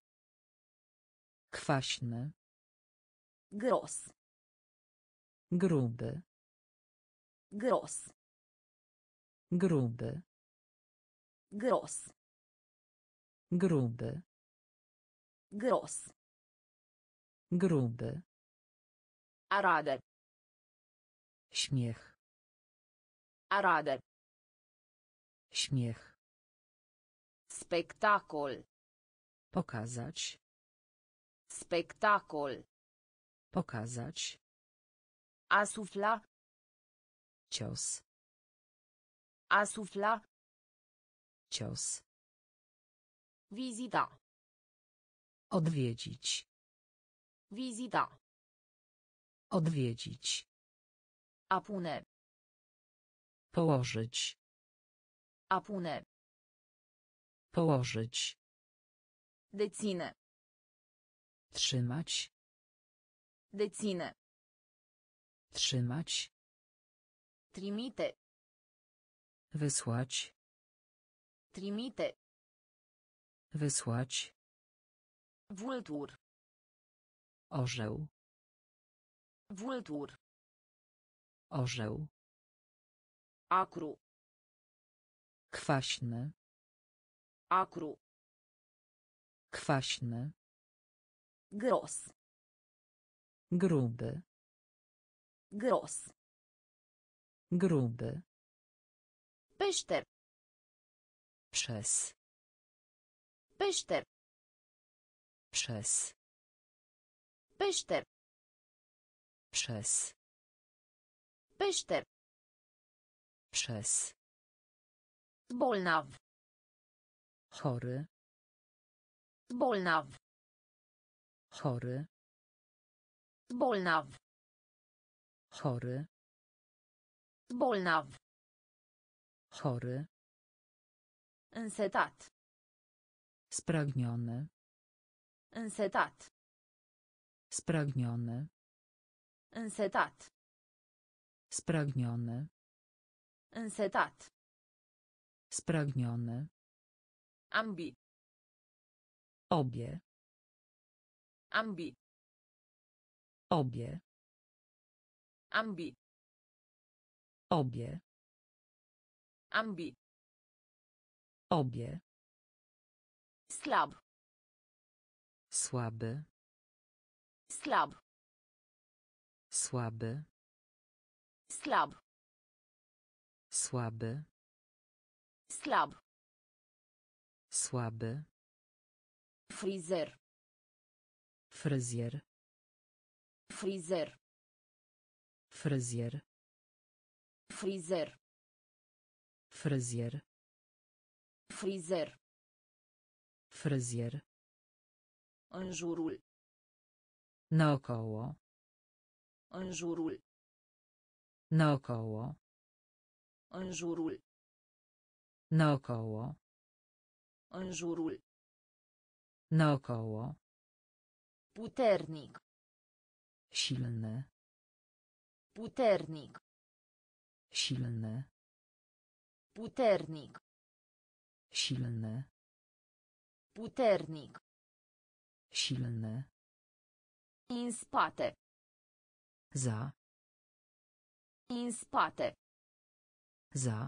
Kwaśny. Gros. Gruby. Gros. Gruby. Gros. Gruby. Gros. Gruby. Arade. Śmiech. Arade. Śmiech. Spektakol. Pokazać. Spektakol. Pokazać. Asufla. Cios. Asufla. Cios. Vizita. Odwiedzić. Vizita. Odwiedzić. A pune. Położyć. A pune. Położyć. Deține. Trzymać. Deține. Trzymać. Trimite. Wysłać. Trimite. Wysłać. Vultur. Orzeł. Vultur. Orzeł. Acru. Kwaśny. Acru. Kwaśny. Gros. Gruby. Gros. Gruby. Peșter. Przez. Peșter. Przez. Peșter. Przez. Peșter. Przez. Bolnav. Chory. Bolnav. Chory. Bolnav. Chory. Bolnav. Chory. Însetat. Spragniony. Însetat. Spragniony. Însetat. Spragniony. Însetat. Spragniony. Ambi. Obie. Ambi. Obie. Ambi. Obie. Ambi. Obie. Slab. Słaby. Slab. Słaby. Slab. Słaby. Slab. Słaby. Frizer. Fryzjer. Frizer. Fryzjer. Frizer. Fryzjer. Frizer. Fryzjer. În jurul. Naokoło. În jurul. Naokoło. În jurul. Naokoło. În jurul. Naokoło. Puternic. Silny. Puternic. Silny. Puternic. Silny. Puternic. Silny. În spate. Za. În spate. Za.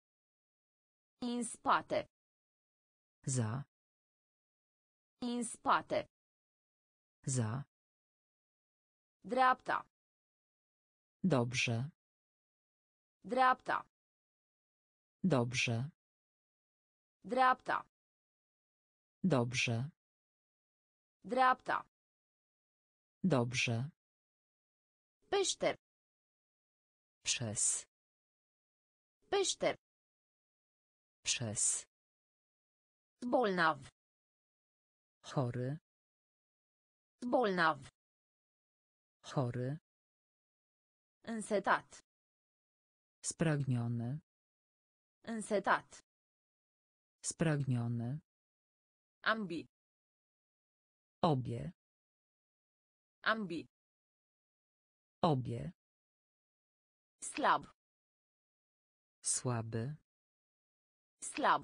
În spate. Za. În spate. Za. Dreapta. Dobrze. Dreapta. Dobrze. Dreapta. Dobrze. Dreapta. Dobrze. Peșter. Przez. Peșter. Przez. Bolnav. Chory. Bolnav. Chory. Însetat. Spragniony. Însetat. Spragniony. Ambi. Obie. Ambi. Obie. Slab. Słaby. Slab.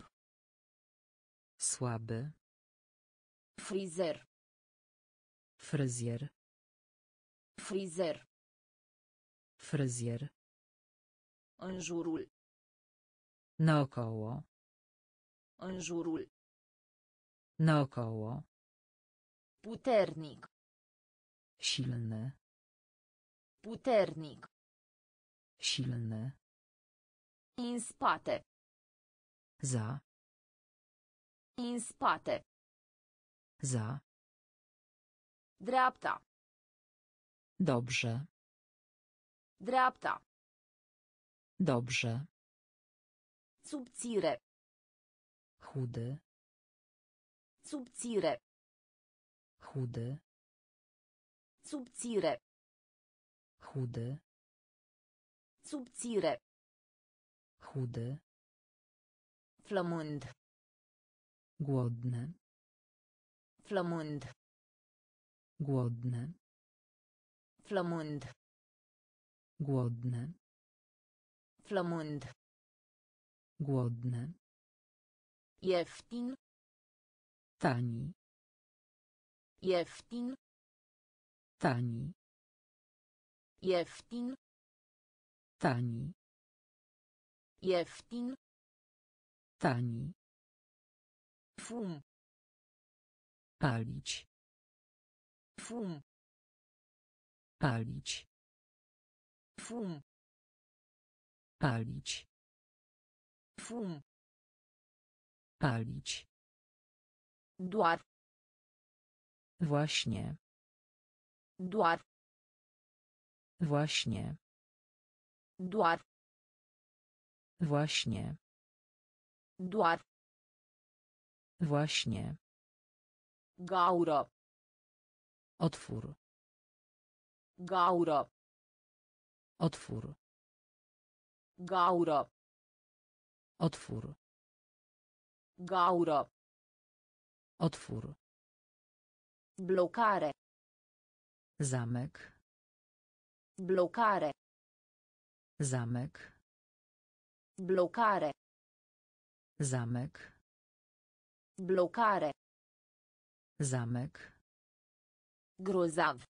Słaby. Frizer. Fryzjer. Frizer. Fryzjer. În jurul. Naokoło. În jurul. Naokoło. Puternic. Silny. Puternic. Silny. În spate. Za. În spate. Za. Dreapta. Dobrze. Dreapta. Dobrze. Subțire. Chudy. Subțire. Chudy. Subțire. Chudy. Subțire. Chudy. Flămând. Głodny. Flămând. Głodny. Flămând. Głodny. Flămând. Głodny. Ieftin. Tani. Ieftin. Tani. Ieftin. Tani. Ieftin. Tani. Fum. Palić. Fum. Palić. Fum. Palić. Fum. Palić. Doar. Właśnie. Doar. Właśnie. Doar. Właśnie. Doar. Właśnie. Gaură. Otwór. Gaură. Otwór. Gaură. Otwór. Gaură. Otwór. Blocare. Zamek. Blocare. Zamek. Blocare. Zamek. Blocare. Zamek. Grozav.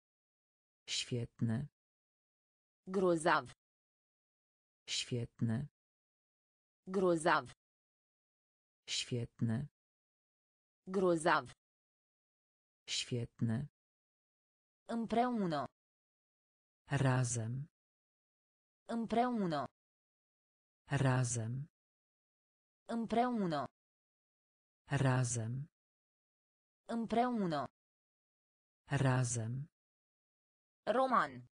Świetny. Grozav. Świetny. Grozav. Świetny. Grozav. Świetny. Împreună. Razem. Împreună. Razem. Împreună. Razem. Împreună. Razem. Roman.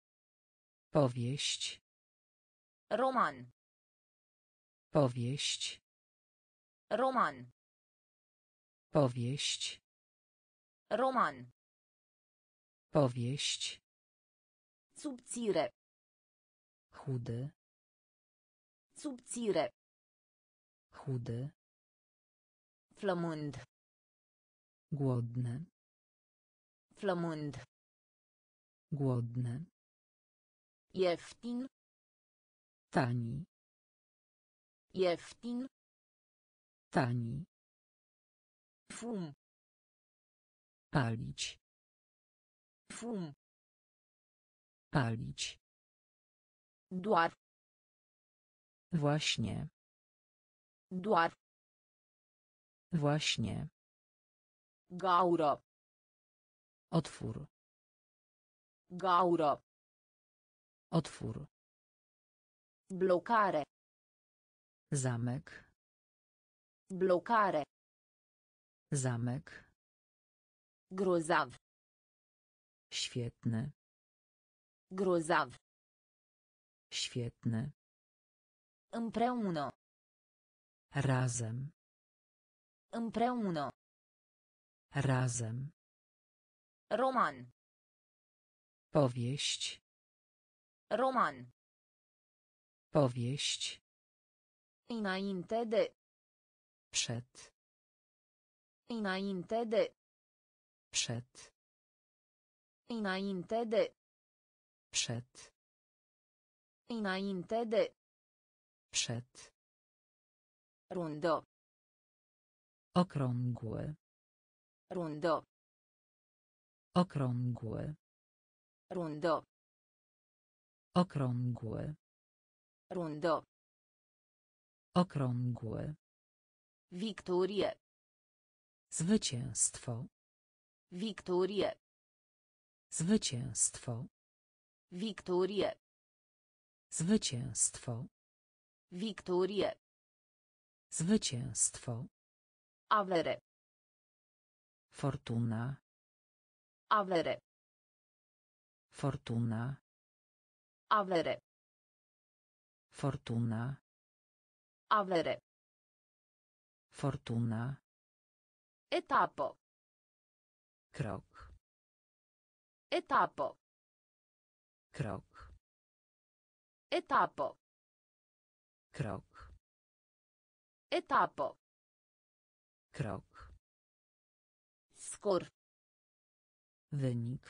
Powieść. Roman. Powieść. Roman. Powieść. Roman. Powieść. Subțire. Chudy. Subțire. Chudy. Flămând. Głodny. Flămând. Głodny. Ieftin. Tani. Ieftin. Tani. Fum. Palić. Fum. Palić. Doar. Właśnie. Doar. Właśnie. Gaură. Otwór. Gaură. Otwór. Blocare. Zamek. Blocare. Zamek. Grozav. Świetny. Grozav. Świetny. Împreună. Razem. Împreună. Razem. Roman. Powieść. Roman. Powieść. Înainte de. Przed. Înainte de. Przed. Înainte de. Przed. Înainte de. Przed. Rundo. Okrągły. Rundo. Okrągły. Rundo. Okrągły. Rundo. Okrągły. Victorie. Zwycięstwo. Victorie. Zwycięstwo. Victorie. Zwycięstwo. Victorie. Zwycięstwo. Avere. Fortuna. Avere. Fortuna. Avere. Fortuna. Avere. Fortuna. Etapă. Krok. Etapă. Krok. Etapă. Krok. Etapă. Krok. Scor. Wynik.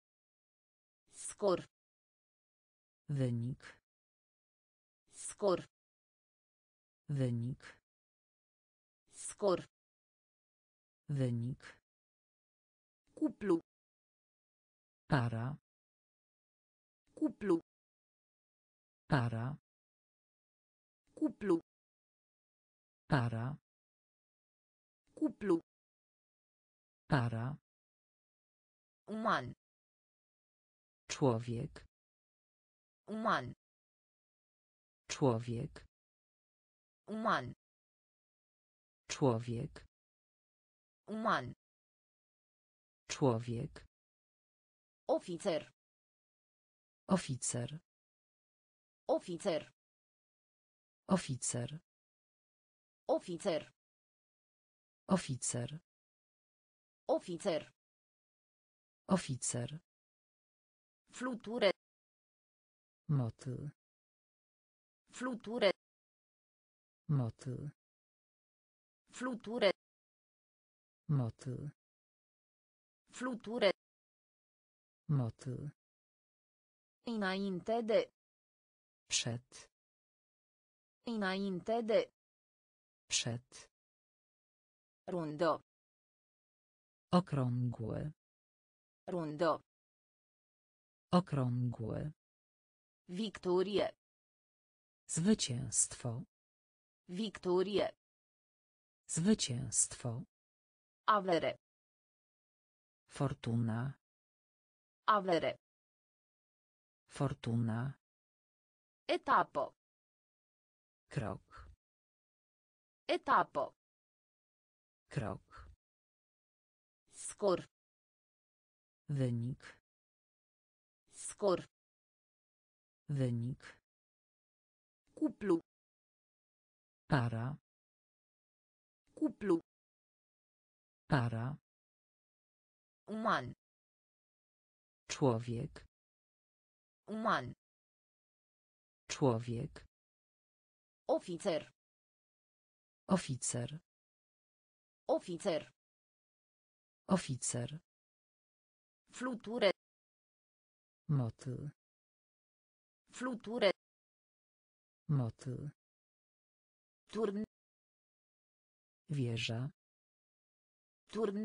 Scor. Wynik. Scor. Wynik. Scor. Wynik. Cuplu. Para. Cuplu. Para. Cuplu. Para. Cuplu. Para. Uman. Człowiek. Uman. Człowiek. Uman. Człowiek. Uman. Człowiek. Oficer. Oficer. Oficer. Oficer. Oficer. Oficer. Oficer. Oficer. Fluture. Motyl. Fluture. Motyl. Fluture. Motyl. Fluture. Motyl. Înainte de. Przed. Înainte de. Przed. Rundo. Okrągły. Rundo. Okrągły. Victorie. Zwycięstwo. Victorie. Zwycięstwo. Avere. Fortuna. Avere. Fortuna. Etapă. Krok. Etapă. Krok. Scor. Wynik. Scor. Wynik. Cuplu. Para. Cuplu. Para. Uman. Człowiek. Uman. Człowiek. Oficer. Oficer. Oficer. Oficer. Fluture. Motyl. Fluture. Motyl. Turn. Wieża. Turn.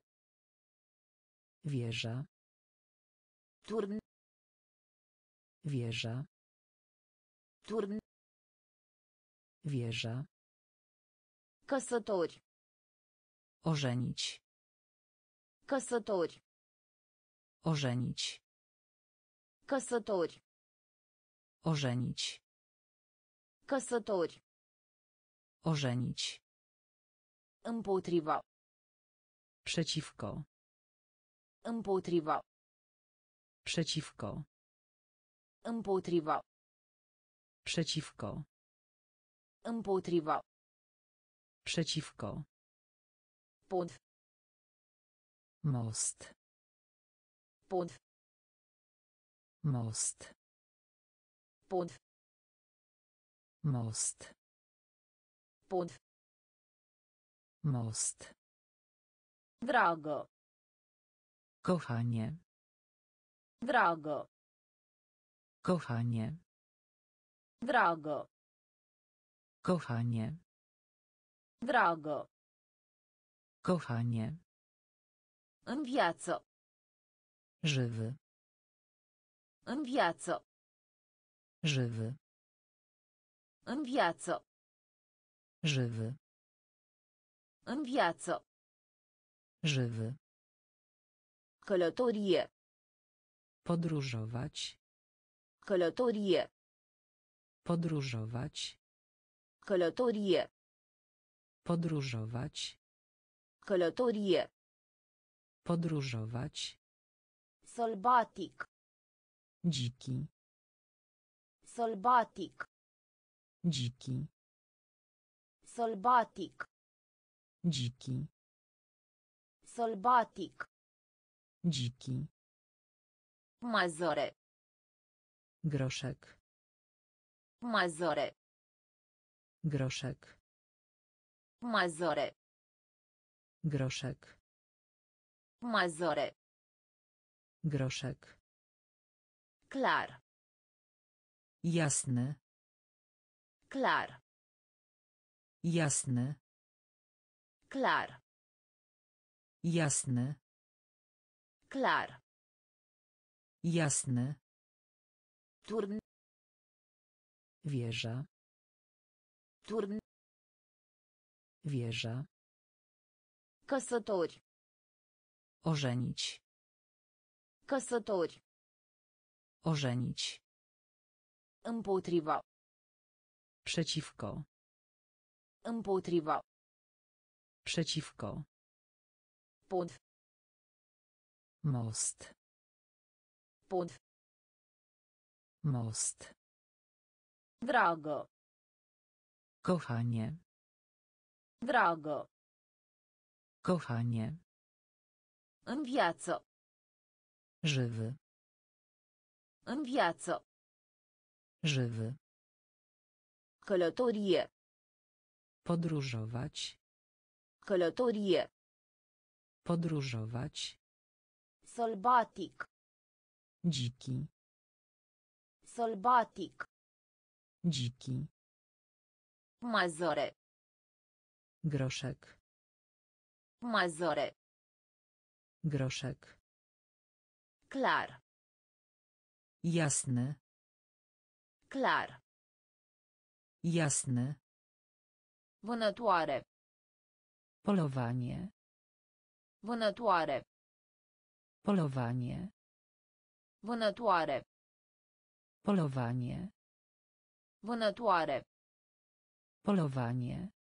Wieża. Turn. Wieża. Turn. Wieża. Căsători. Ożenić. Căsători. Ożenić. Căsători. Ożenić. Căsători. Ożenić. Împotriva. Przeciwko. Împotriva. Przeciwko. Împotriva. Przeciwko. Împotriva. Przeciwko. Pod. Most. Pod. Most. Pod. Most. Pod. Most. Dragă. Kochanie. Dragă. Kochanie. Dragă. Kochanie. Dragă. Kochanie. În viață. Żywy. În viață. Żywy. În viață. Żywy. În viață. Żywy. Călătorie. Podróżować. Călătorie. Podróżować. Călătorie. Podróżować. Călătorie. Podróżować. Sălbatic. Dziki. Sălbatic. Dziki. Sălbatic. Dziki. Sălbatic. Dziki. Mazăre. Groszek. Mazăre. Groszek. Mazăre. Groszek. Mazăre. Groszek. Clar. Jasny. Clar. Jasny. Clar. Jasny. Clar. Jasny. Turn. Wieża. Turn. Wieża. Căsători. Ożenić. Căsători. Ożenić. Împotriva. Przeciwko. Împotriva. Przeciwko. Pod. Most. Pod. Most. Dragă. Kochanie. Dragă. Kochanie. În viață. Żywy. În viață. Żywy. Călătorie. Podróżować. Călătorie. Podróżować. Sălbatic. Dziki. Sălbatic. Dziki. Mazăre. Groszek. Mazăre. Groszek. Clar. Jasny. Clar. Jasny. Vânătoare. Polowanie. Vânătoare. Polowanie. Vânătoare. Polowanie. Vânătoare. Polowanie.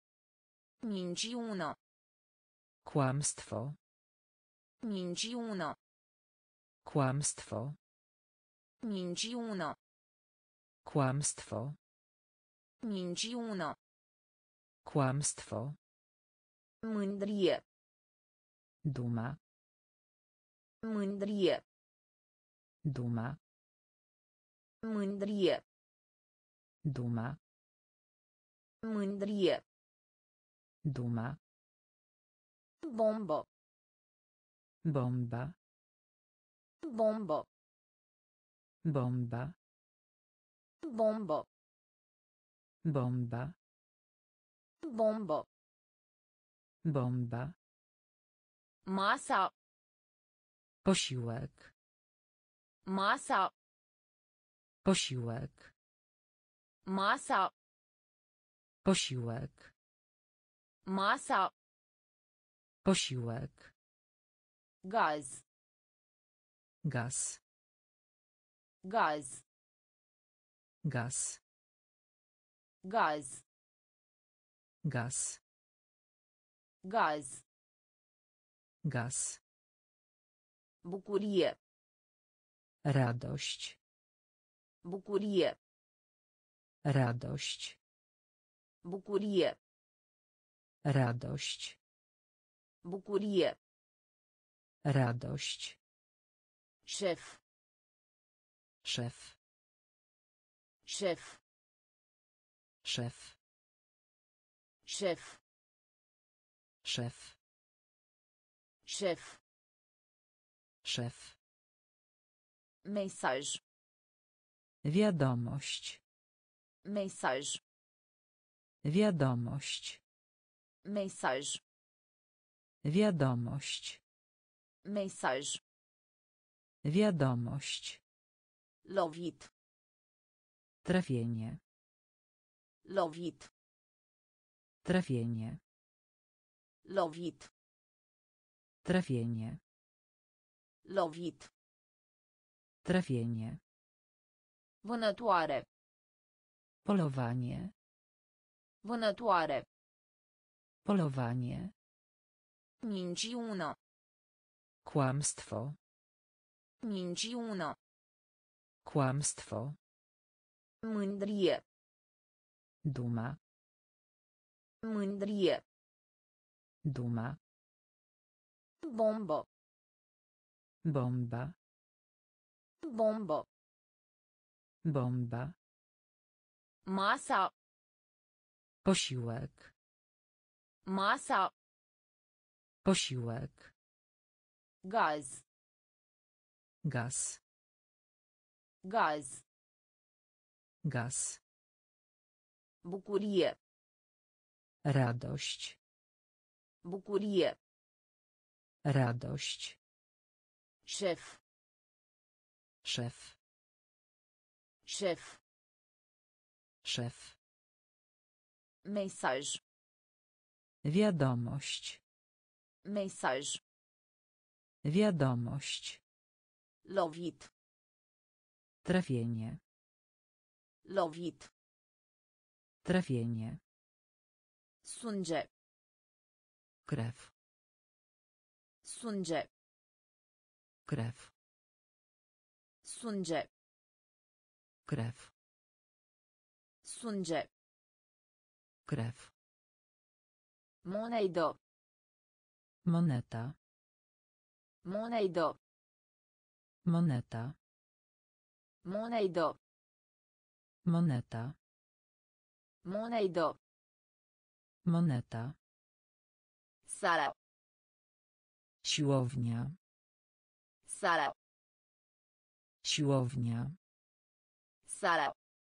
Minciună. Kłamstwo. Minciună. Kłamstwo. Minciună. Kłamstwo. Minciună. Kłamstwo. Mândrie. Duma. Mândrie. Duma. Mândrie. Duma. Mândrie. Duma. Bombă. Bomba. Bombă. Bomba. Bombă. Bomba. Bombă. Bomba. Masa. Posiłek. Masa. Posiłek. Masa. Posiłek. Masa. Posiłek. Gaz. Gaz. Gaz. Gaz. Gaz. Gaz. Gaz. Gaz. Bucurie. Radość. Bucurie. Radość. Bucurie. Radość. Bucurie. Radość. Szef. Szef. Szef. Szef. Szef. Szef. Szef. Szef. Mensagem. Wiadomość. Mensagem. Wiadomość. Mensagem. Wiadomość. Mensagem. Wiadomość. Lovit. Trafienie. Lovit. Trafienie. Lovit. Trafienie. Lovit. Trafienie. Vânătoare. Polowanie. Vânătoare. Polowanie. Minciună. Kłamstwo. Minciună. Kłamstwo. Mândrie. Duma. Mândrie. Duma. Bombă. Bomba. Bombă. Bomba. Masa. Posiłek. Masa. Posiłek. Gaz. Gaz. Gaz. Gaz. Bucurie. Radość. Bucurie. Radość. Szef. Szef. Szef. Szef. Mensagem. Wiadomość. Mensagem. Wiadomość. Lovit. Trafienie. Lovit. Trafienie. Sânge. Krew. Sânge. Krew. Sânge. Krew. Sânge. Krew. Monedă. Moneta. Monedă. Moneta. Monedă. Moneta. Monedă. Moneta. Sala. Siłownia. Sala. Siłownia. Sala.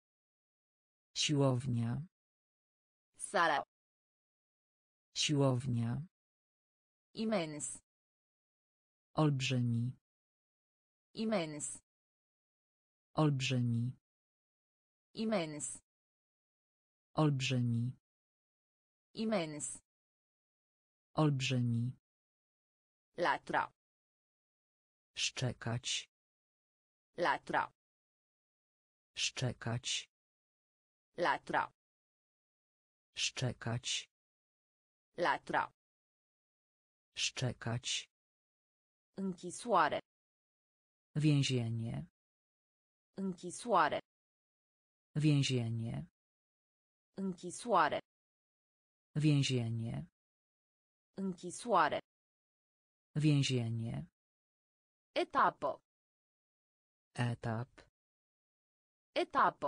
Siłownia. Sala. Siłownia. Imens. Olbrzymi. Imens. Olbrzymi. Imens. Olbrzymi. Imens. Olbrzymi. Latra. Szczekać. Latra. Szczekać. Latra. Szczekać. Latra. Szczekać. Închisoare. Więzienie. Închisoare. Więzienie. Închisoare. Więzienie. Închisoare. Więzienie. Etapă. Etap. Etapă.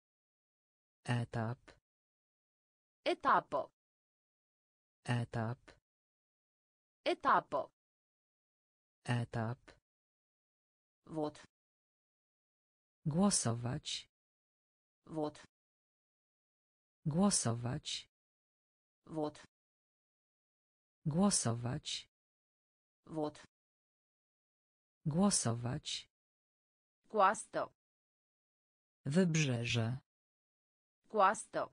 Etap. Etapă. Etap. Etapă. Etap. Vot. Głosować. Vot. Głosować. Vot. Głosować. Vot. Głosować. Coastă. Wybrzeże. Coastă.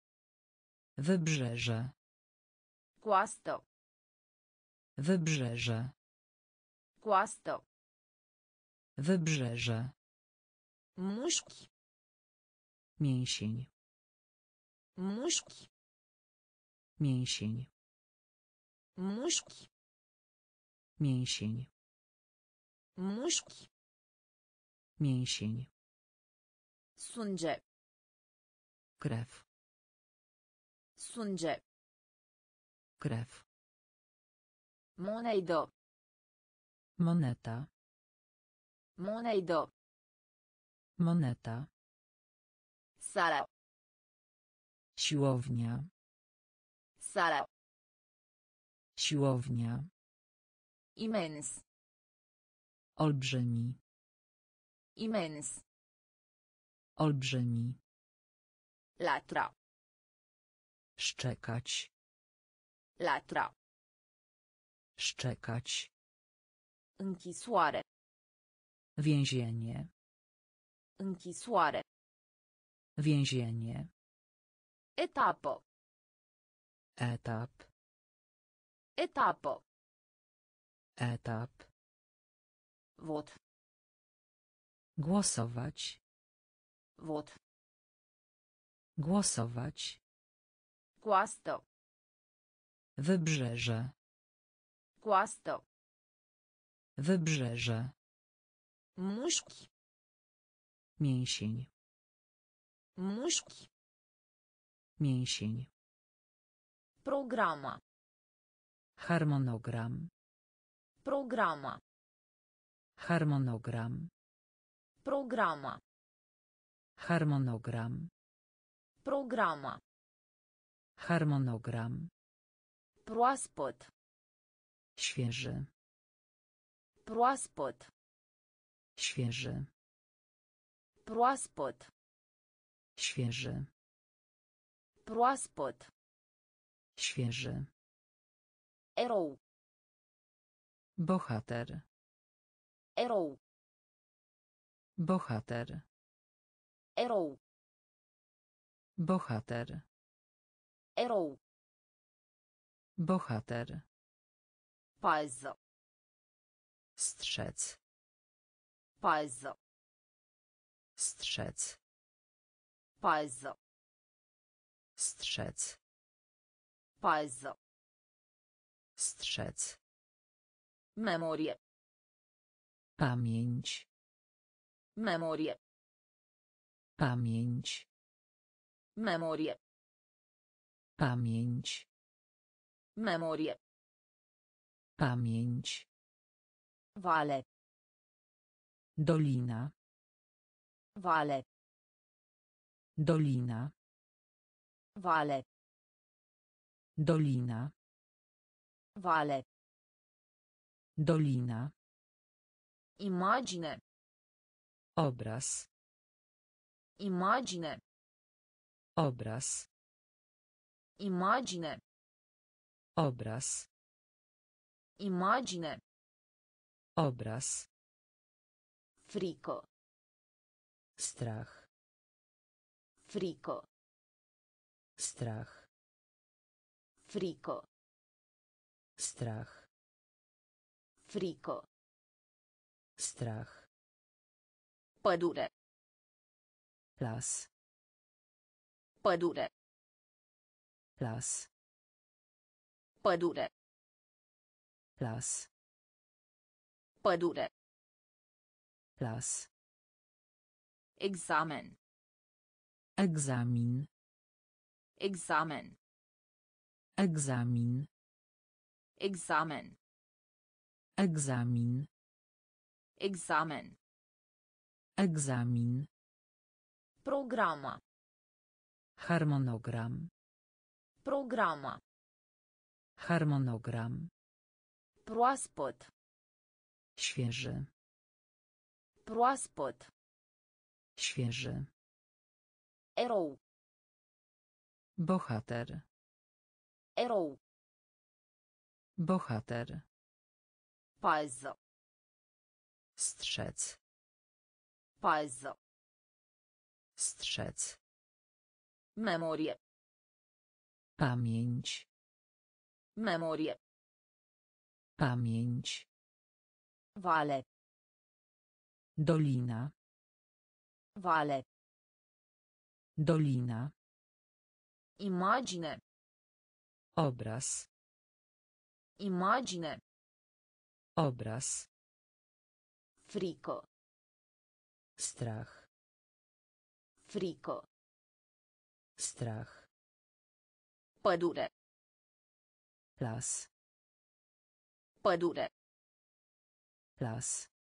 Wybrzeże. Coastă. Wybrzeże. Coastă. Wybrzeże. Mușchi. Mięsień. Mușchi. Mięsień. Mușchi. Mięsień. Mușchi. Mięsień. Sânge. Krew. Sânge. Krew. Monedă. Moneta. Monedă. Moneta. Sala. Siłownia. Sala. Siłownia. Imens. Olbrzymi. Imens. Olbrzymi. Latra. Szczekać. Latra. Szczekać. Închisoare. Więzienie. Închisoare. Więzienie. Etapă. Etap. Etapă. Etap. Vot. Głosować. Vot. Głosować. Coastă. Wybrzeże. Coastă. Wybrzeże. Mușchi. Mięsień. Mușchi. Mięsień. Programa. Harmonogram. Programa. Harmonogram. Programa. Harmonogram. Programa. Harmonogram. Proaspăt. Świeży. Proaspăt. Świeży. Proaspăt. Świeży. Proaspăt. Świeży. Erou. Bohater. Erou. Bohater. Erou. Bohater. Erou. Bohater. Pază. Strzec. Pază. Strzec. Pază. Strzec. Pază. Strzec. Memorie. Pamięć. Memorie. Pamięć. Memorie. Pamięć. Memorie. Pamięć. Vale. Dolina. Vale. Dolina. Vale. Dolina. Vale. Dolina. Imagine. Obraz. Imagine. Obraz. Imagine. Obraz. Imagine. Obraz. Frică. Strach. Frică. Strach. Frică. Strach. Frică. Strach. Pădure. Las. Pădure. Las. Pădure. Las. Pădure. Las. Examen. Egzamin. Examen. Egzamin. Examen. Egzamin. Examen. Egzamin. Programa. Harmonogram. Programa. Harmonogram. Proaspăt. Świeży. Proaspăt. Świeży. Erou. Bohater. Erou. Bohater. Pază. Strzec. Pază. Strzec. Memorie. Pamięć. Memorie. Pamięć. Vale. Dolina. Vale. Dolina. Imagine. Obraz. Imagine. Obraz. Frică. Strach. Frică. Strach. Pădure. Las. Pădure. Las.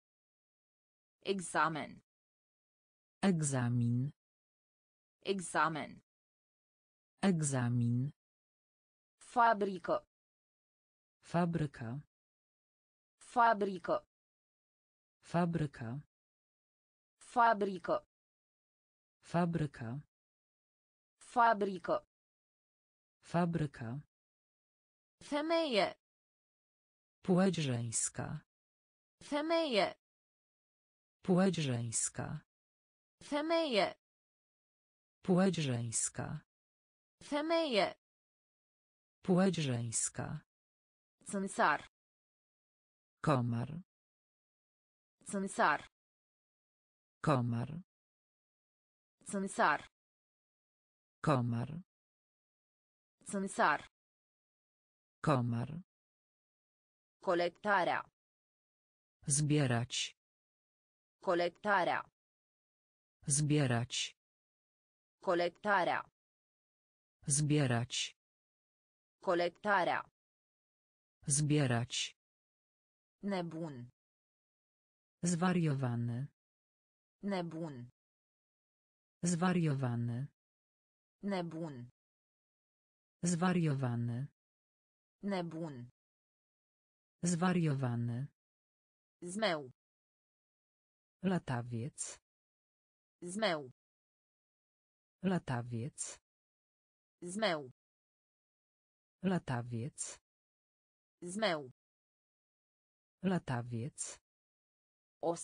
Examen. Egzamin. Examen. Egzamin. Fabrică. Fabryka. Fabrică. Fabryka. Fabrică. Fabryka. Fabrică. Fabryka. Femeie. Płeć żeńska. Femeie. Płeć żeńska. Femeie. Płeć żeńska. Femeie. Płeć żeńska. Țânțar. Komar. Țânțar. Komar. Țânțar. Komar. Țânțar. Komar. Colectarea. Zbierać. Colectarea. Zbierać. Colectarea. Zbierać. Colectarea. Zbierać. Nebun. Zwariowany. Nebun. Zwariowany. Nebun. Zwariowany. Nebun. Zwariowany. Zmeu. Latawiec. Zmeu. Latawiec. Zmeu. Latawiec. Zmeu. Latawiec. Os.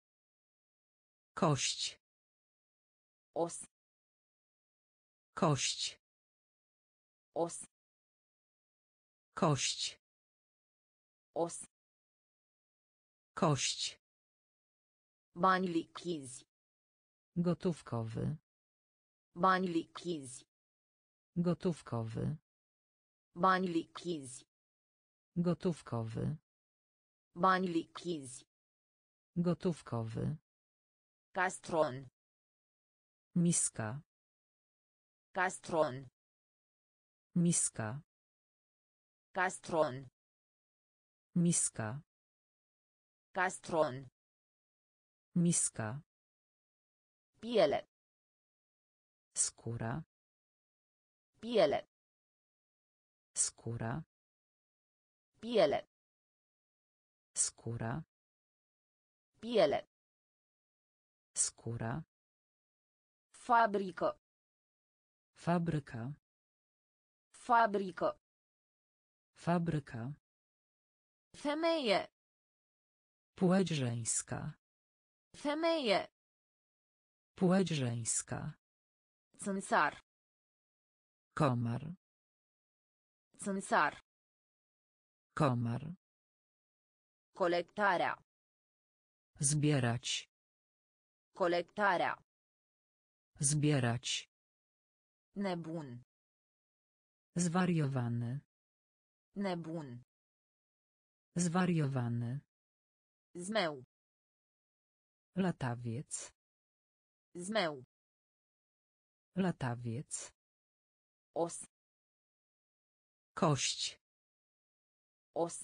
Kość. Os. Kość. Os. Kość. Os. Kość. Bani lichizi. Gotówkowy. Bani lichizi. Gotówkowy. Bani lichizi. Gotówkowy. Bani lichizi. Gotówkowy. Castron. Miska. Castron. Miska. Castron. Miska. Castron. Miska. Piele. Skóra. Piele. Skóra. Piele. Skóra. Piele. Skóra. Fabrică. Fabryka. Fabrică. Fabryka. Femeie. Płeć żeńska. Femeie. Płeć żeńska. Țânțar. Komar. Țânțar. Komar. Colectarea. Zbierać. Colectarea. Zbierać. Nebun. Zwariowany. Nebun. Zwariowany. Zmeu. Latawiec. Zmeu. Latawiec. Os. Kość. Os.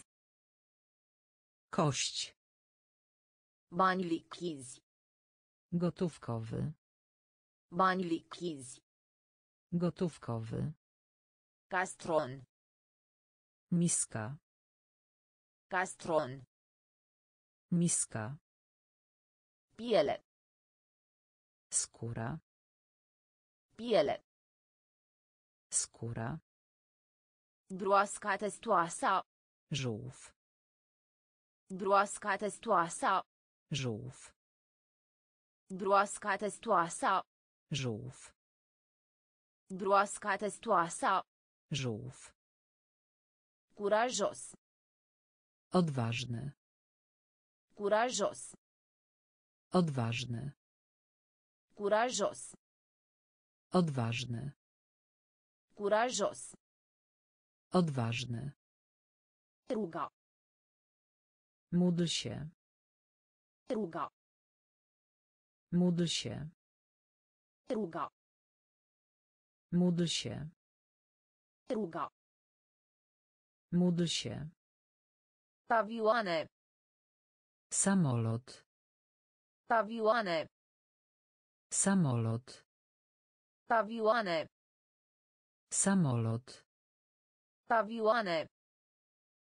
Kość. Bani lichizi. Gotówkowy. Bani lichizi. Gotówkowy. Castron. Miska. Castron. Miska. Piele. Skóra. Piele. Skóra. Broasca testoasa. Żółw. Broasca testoasa. Żółw. Broasca testoasa. Żółw. Broasca testoasa. Żółw. Curajos. Odważny. Curajos. Odważny. Curajos. Odważny. Curajos. Odważny. Ruga. Módl się. Ruga. Módl się. Ruga. Módl się. Ruga. Módl się. Pawioane. Samolot. Pawioane. Samolot. Pawioane. Samolot. Pawioane.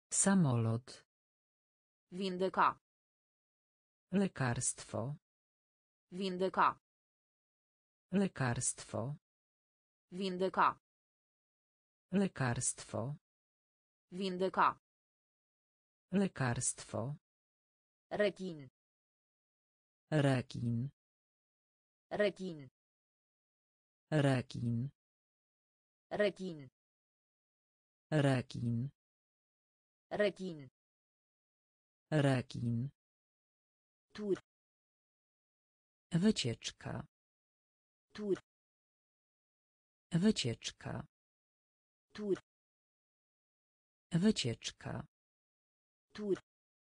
Samolot. Vindeca. Lekarstwo. Vindeca. Lekarstwo. Vindeca. Lekarstwo. Vindeca. Lekarstwo. Rechin. Rekin. Rechin. Rekin. Rechin. Rekin. Rechin. Rekin. Tur. Wycieczka. Tur. Wycieczka. Tur. Wycieczka. Tur.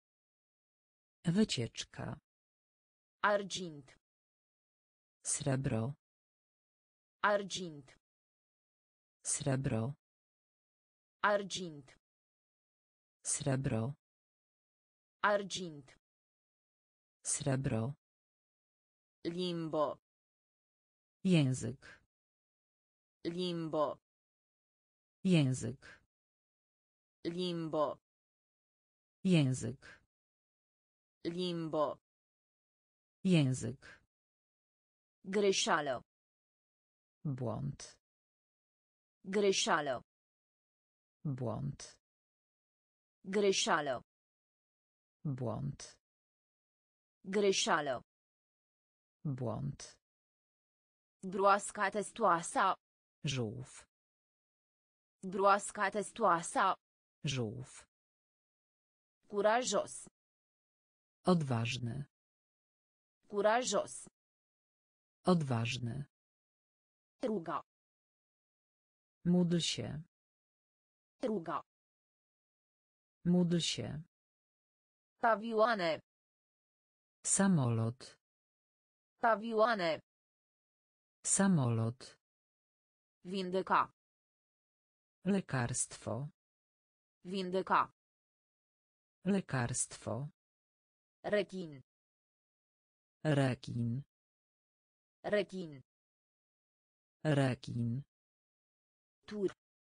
Wycieczka. Argint. Srebro. Argint. Srebro. Argint. Srebro. Argint. Srebro. Limbo. Język. Limbo. Język. Limbo. Język. Limbo. Język. Greșeală. Błąd. Greșeală. Błąd. Greșeală. Błąd. Greșeală. Błąd. Broasca testoasa. Żółw. Broasca testoasa. Żółw. Curajos. Odważny. Curajos. Odważny. Ruga. Módl się. Ruga. Módl się. Avioane. Samolot. Avioane. Samolot. Vindeca. Lekarstwo. Vindeca. Lekarstwo. Rechin. Rekin. Rechin. Rekin. Tur.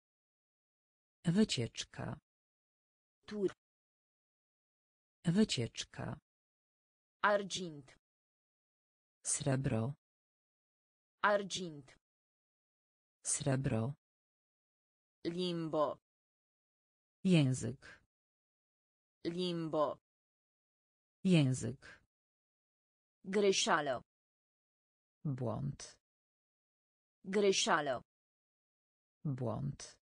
Wycieczka. Tur. Wycieczka. Argint. Srebro. Argint. Srebro. Limbo. Język. Limbo. Język. Greșeală. Błąd. Greșeală. Błąd.